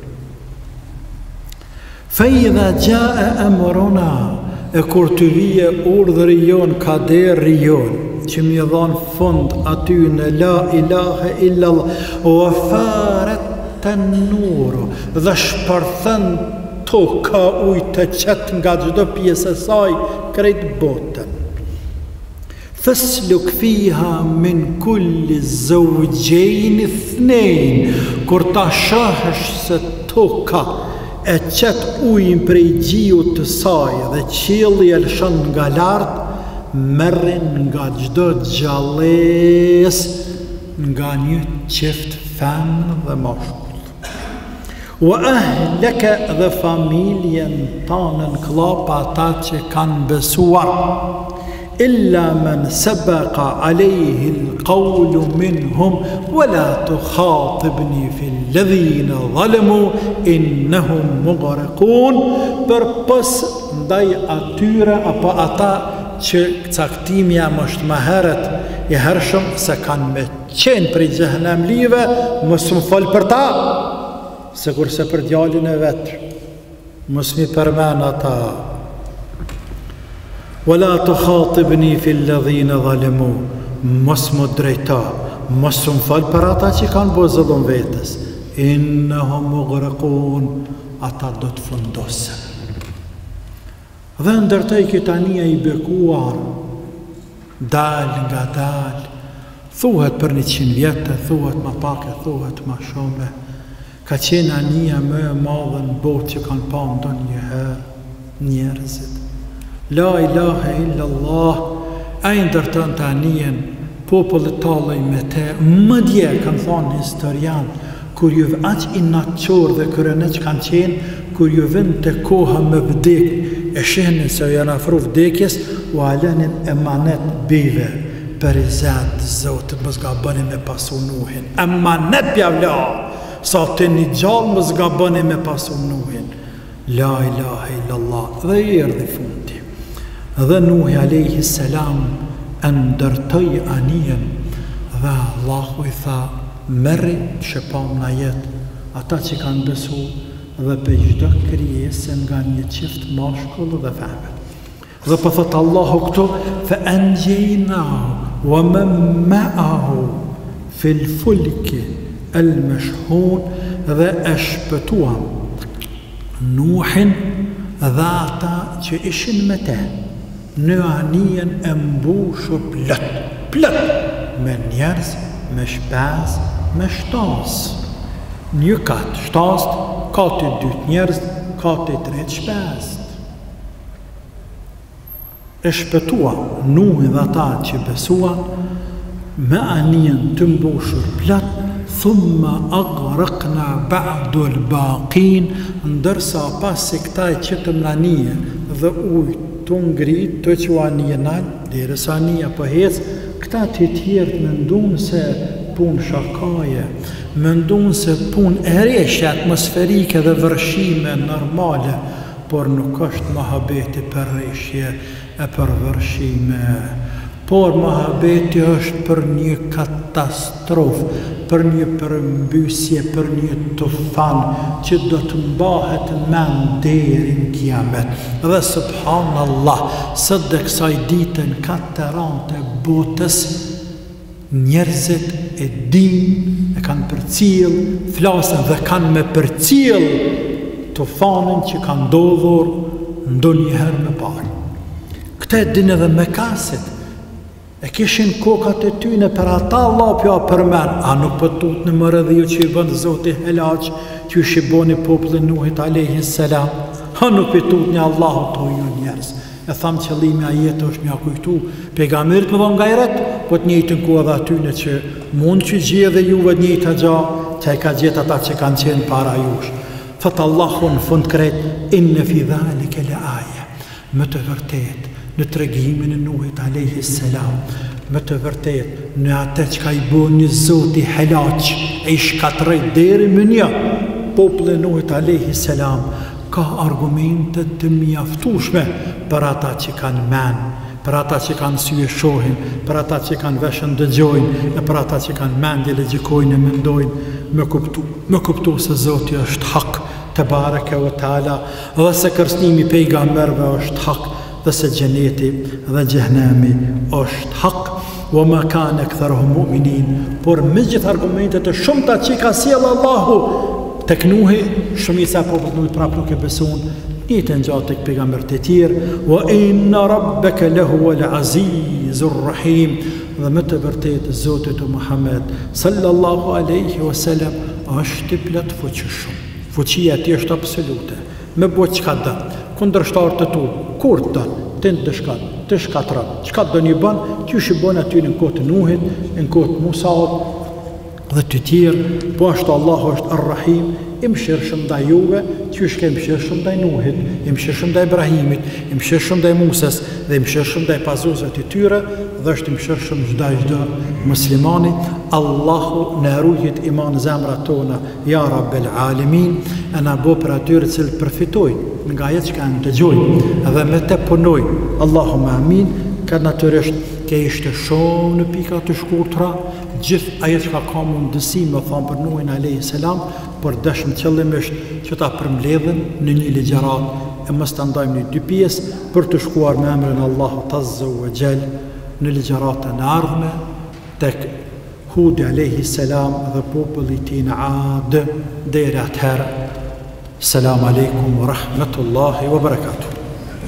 Fa idha jaa amruna, e kur të vije urdhëri jon, kaderi jon, që mi dhonë fund aty në la ilahe illallah, wa faret të nuru, dhe shpërthën toka ujtë të qëtë nga gjdo pjesë e saj krejt botën. Fasluk fiha min kulli zawjayn ithnayn, kur ta shahësh se toka e qëtë ujnë prej gjiu të saj dhe qielli e lëshon nga lartë, merrin nga gjdo gjallës nga një qift femnë dhe mashkull. Wa ahlaka, dhe familjen tanën klapa ata që kanë besuar, illa men sabaqa alayhi al-qawlu minhum wala tukhatibni fil ladhina zalamu innahum mughraqun, për pas ndaj atyre apo ata që caktimi jam është më herët i hershëm se kanë me qenë prej xhehenemlive, mos më fol për ta, se kurse për djalin e vetë, mos mi përmen ata. Wala tukhatibni fil ladhina zalamu, mos më drejta, mos më fol për ata që kanë bo zullum vetës, innahum mughraqun, ata do të fundosen. Dhe ndërtoj këtë ania i bekuar, dal nga dal, thuhet për një qind vjetë, thuhet ma pake, thuhet ma shumë, ka qenë ania më e madhe në botë që kanë pa ndonjë njëherë njerëzit. La ilahe illallah, a i ndërton të anien, popullet taloj me te, më dje, kanë thonë historian, kur ju aq i natqor dhe kërëne që kanë qenë, kur ju vend të koha me vdek, e shenin se janë afru vdekjes, u alenin emanet bive, për i zetë Zotit, më zga bëni me pasu Nuhin. Emanet pjavla, sa të një gjallë më zga bëni me pasu Nuhin. La ilahe illallah, dhe i erdi fundi. Dhe Nuhi alayhi salam ndërtoi anien, dhe Allahu i tha: merri shepam na jetë ata që kanë besu dhe për çdo krijesë nga një qift mashkull dhe femër. Dhe për thëtë Allahu këtu, fa anjaynahu wa man ma'ahu fil fulki al mashhun, dhe e shpëtuam Nuhin dhe ata që ishin me te në anijen e mbushur plot, plot me njerëz, me shpez, me shtas. Një kat shtas, kati dytë njerëz, kati tretë shpez. E shpëtua Nuhin dhe ata që besuan me anijen të mbushur plot, thumma aghraqna ba'du al-baqin, ndërsa pasi këtaj që të mlanije dhe ujë të ngrit të që anije nalë, derisa anija për hec, këta të tjerë mendun se pun shakaje, mendun se pun ereshje atmosferike dhe vërshime normale, por nuk është mohabeti për reshje e për vërshime. Por mohabeti është për një katastrofë, për një përmbysje, për një tufan që do të mbahet men deri në kiamet. Dhe subhanallah, së dhe kësaj ditën katërante e botës, njerëzit e din, e kanë përcjell, flasën dhe kanë me përcjell tufanin që kanë ndodhur ndonjëherë më parë. Këta e din edhe me kaset, e kishin kokat e tyne për ata Allah pja përmen, a nuk pëtut në më rëdhiju që i bëndë Zoti Helaq, që i shiboni popullin Nuhit alayhi salam, a nuk pëtut një Allah të ju njerës. E thamë qëllimi a jetë është mja kujtu, pejgamberit më dhonë nga i retë, po të njëjtë në kohë dhe atyne që mund që gjë dhe juve të njëjtë a gja, që e ka gjithë ata që kanë qenë para jush. Thëtë Allahu në fund kret, inne fi dhalike le aje, më të vërtet, në tregimin e Nuhit alayhi salam, më të vërtet në atë që ka i bën një Zoti Helaq e i shkatrejt deri më një popullin e Nuhit alayhi salam, ka argumente të mjaftueshme për ata që kanë men, për ata që kanë sy e shohin, për ata që kanë veshën dëgjojnë, e për ata që kanë mendje logjikojnë e mendojnë, me kuptu, me kuptu se Zoti është hak, te bareke ve taala, dhe se kërcënimi pejgamberëve është hak, dhe se xheneti dhe xhehenemi është hak, wa ma kana aktharuhum mu'minin, por me gjithë argumentet e shumta që ka sjell Allahu tek Nuhi, shumica e popullit Nuhit prapë nuk e besuan, njëjtën gjatë tek pejgamberët e tjerë, wa inna rabbaka lahuwal azizur rahim, dhe me të vërtetë Zoti tu Muhammed sallallahu alaihi wasallam është i plot fuqishëm. Fuqia e tij është absolute, me bëj çka do. Kundërshtarët të tu, kur të të të shkat, të shkatran, çka do një ban, që shi bon aty në kohë të Nuhit, në kohë të Musaut dhe të tjerë, po ashtu Allahu është Ar-Rahim, i mëshirshëm ndaj juve, që është i mëshirshëm ndaj Nuhit, i mëshirshëm ndaj Ibrahimit, i mëshirshëm ndaj Musës dhe i mëshirshëm ndaj pasuzëve të tyre, dhe është i mëshirshëm ndaj çdo muslimani. Allahu na rujt iman zemrat tona, ya Rabbel Alamin, e na bo për atyre që përfitojnë nga ajo që kanë dëgjojnë dhe me të punojnë. Allahumma amin. Ka natyrisht ke ishte shumë në pika të shkurtra, gjithë ajo që ka ka mundësi me thonë për Nuhin alayhi salam, por dëshmë qëllimisht që ta përmbledhëm në një ligjërat e mos ta ndajmë në dy pjesë për të shkuar me emrin Allahut Azza wa Jall në ligjëratën e ardhme tek Hudi alayhi salam dhe populli i tij në Ad. Deri atëherë, selam aleikum wa rahmatullahi wa barakatuh.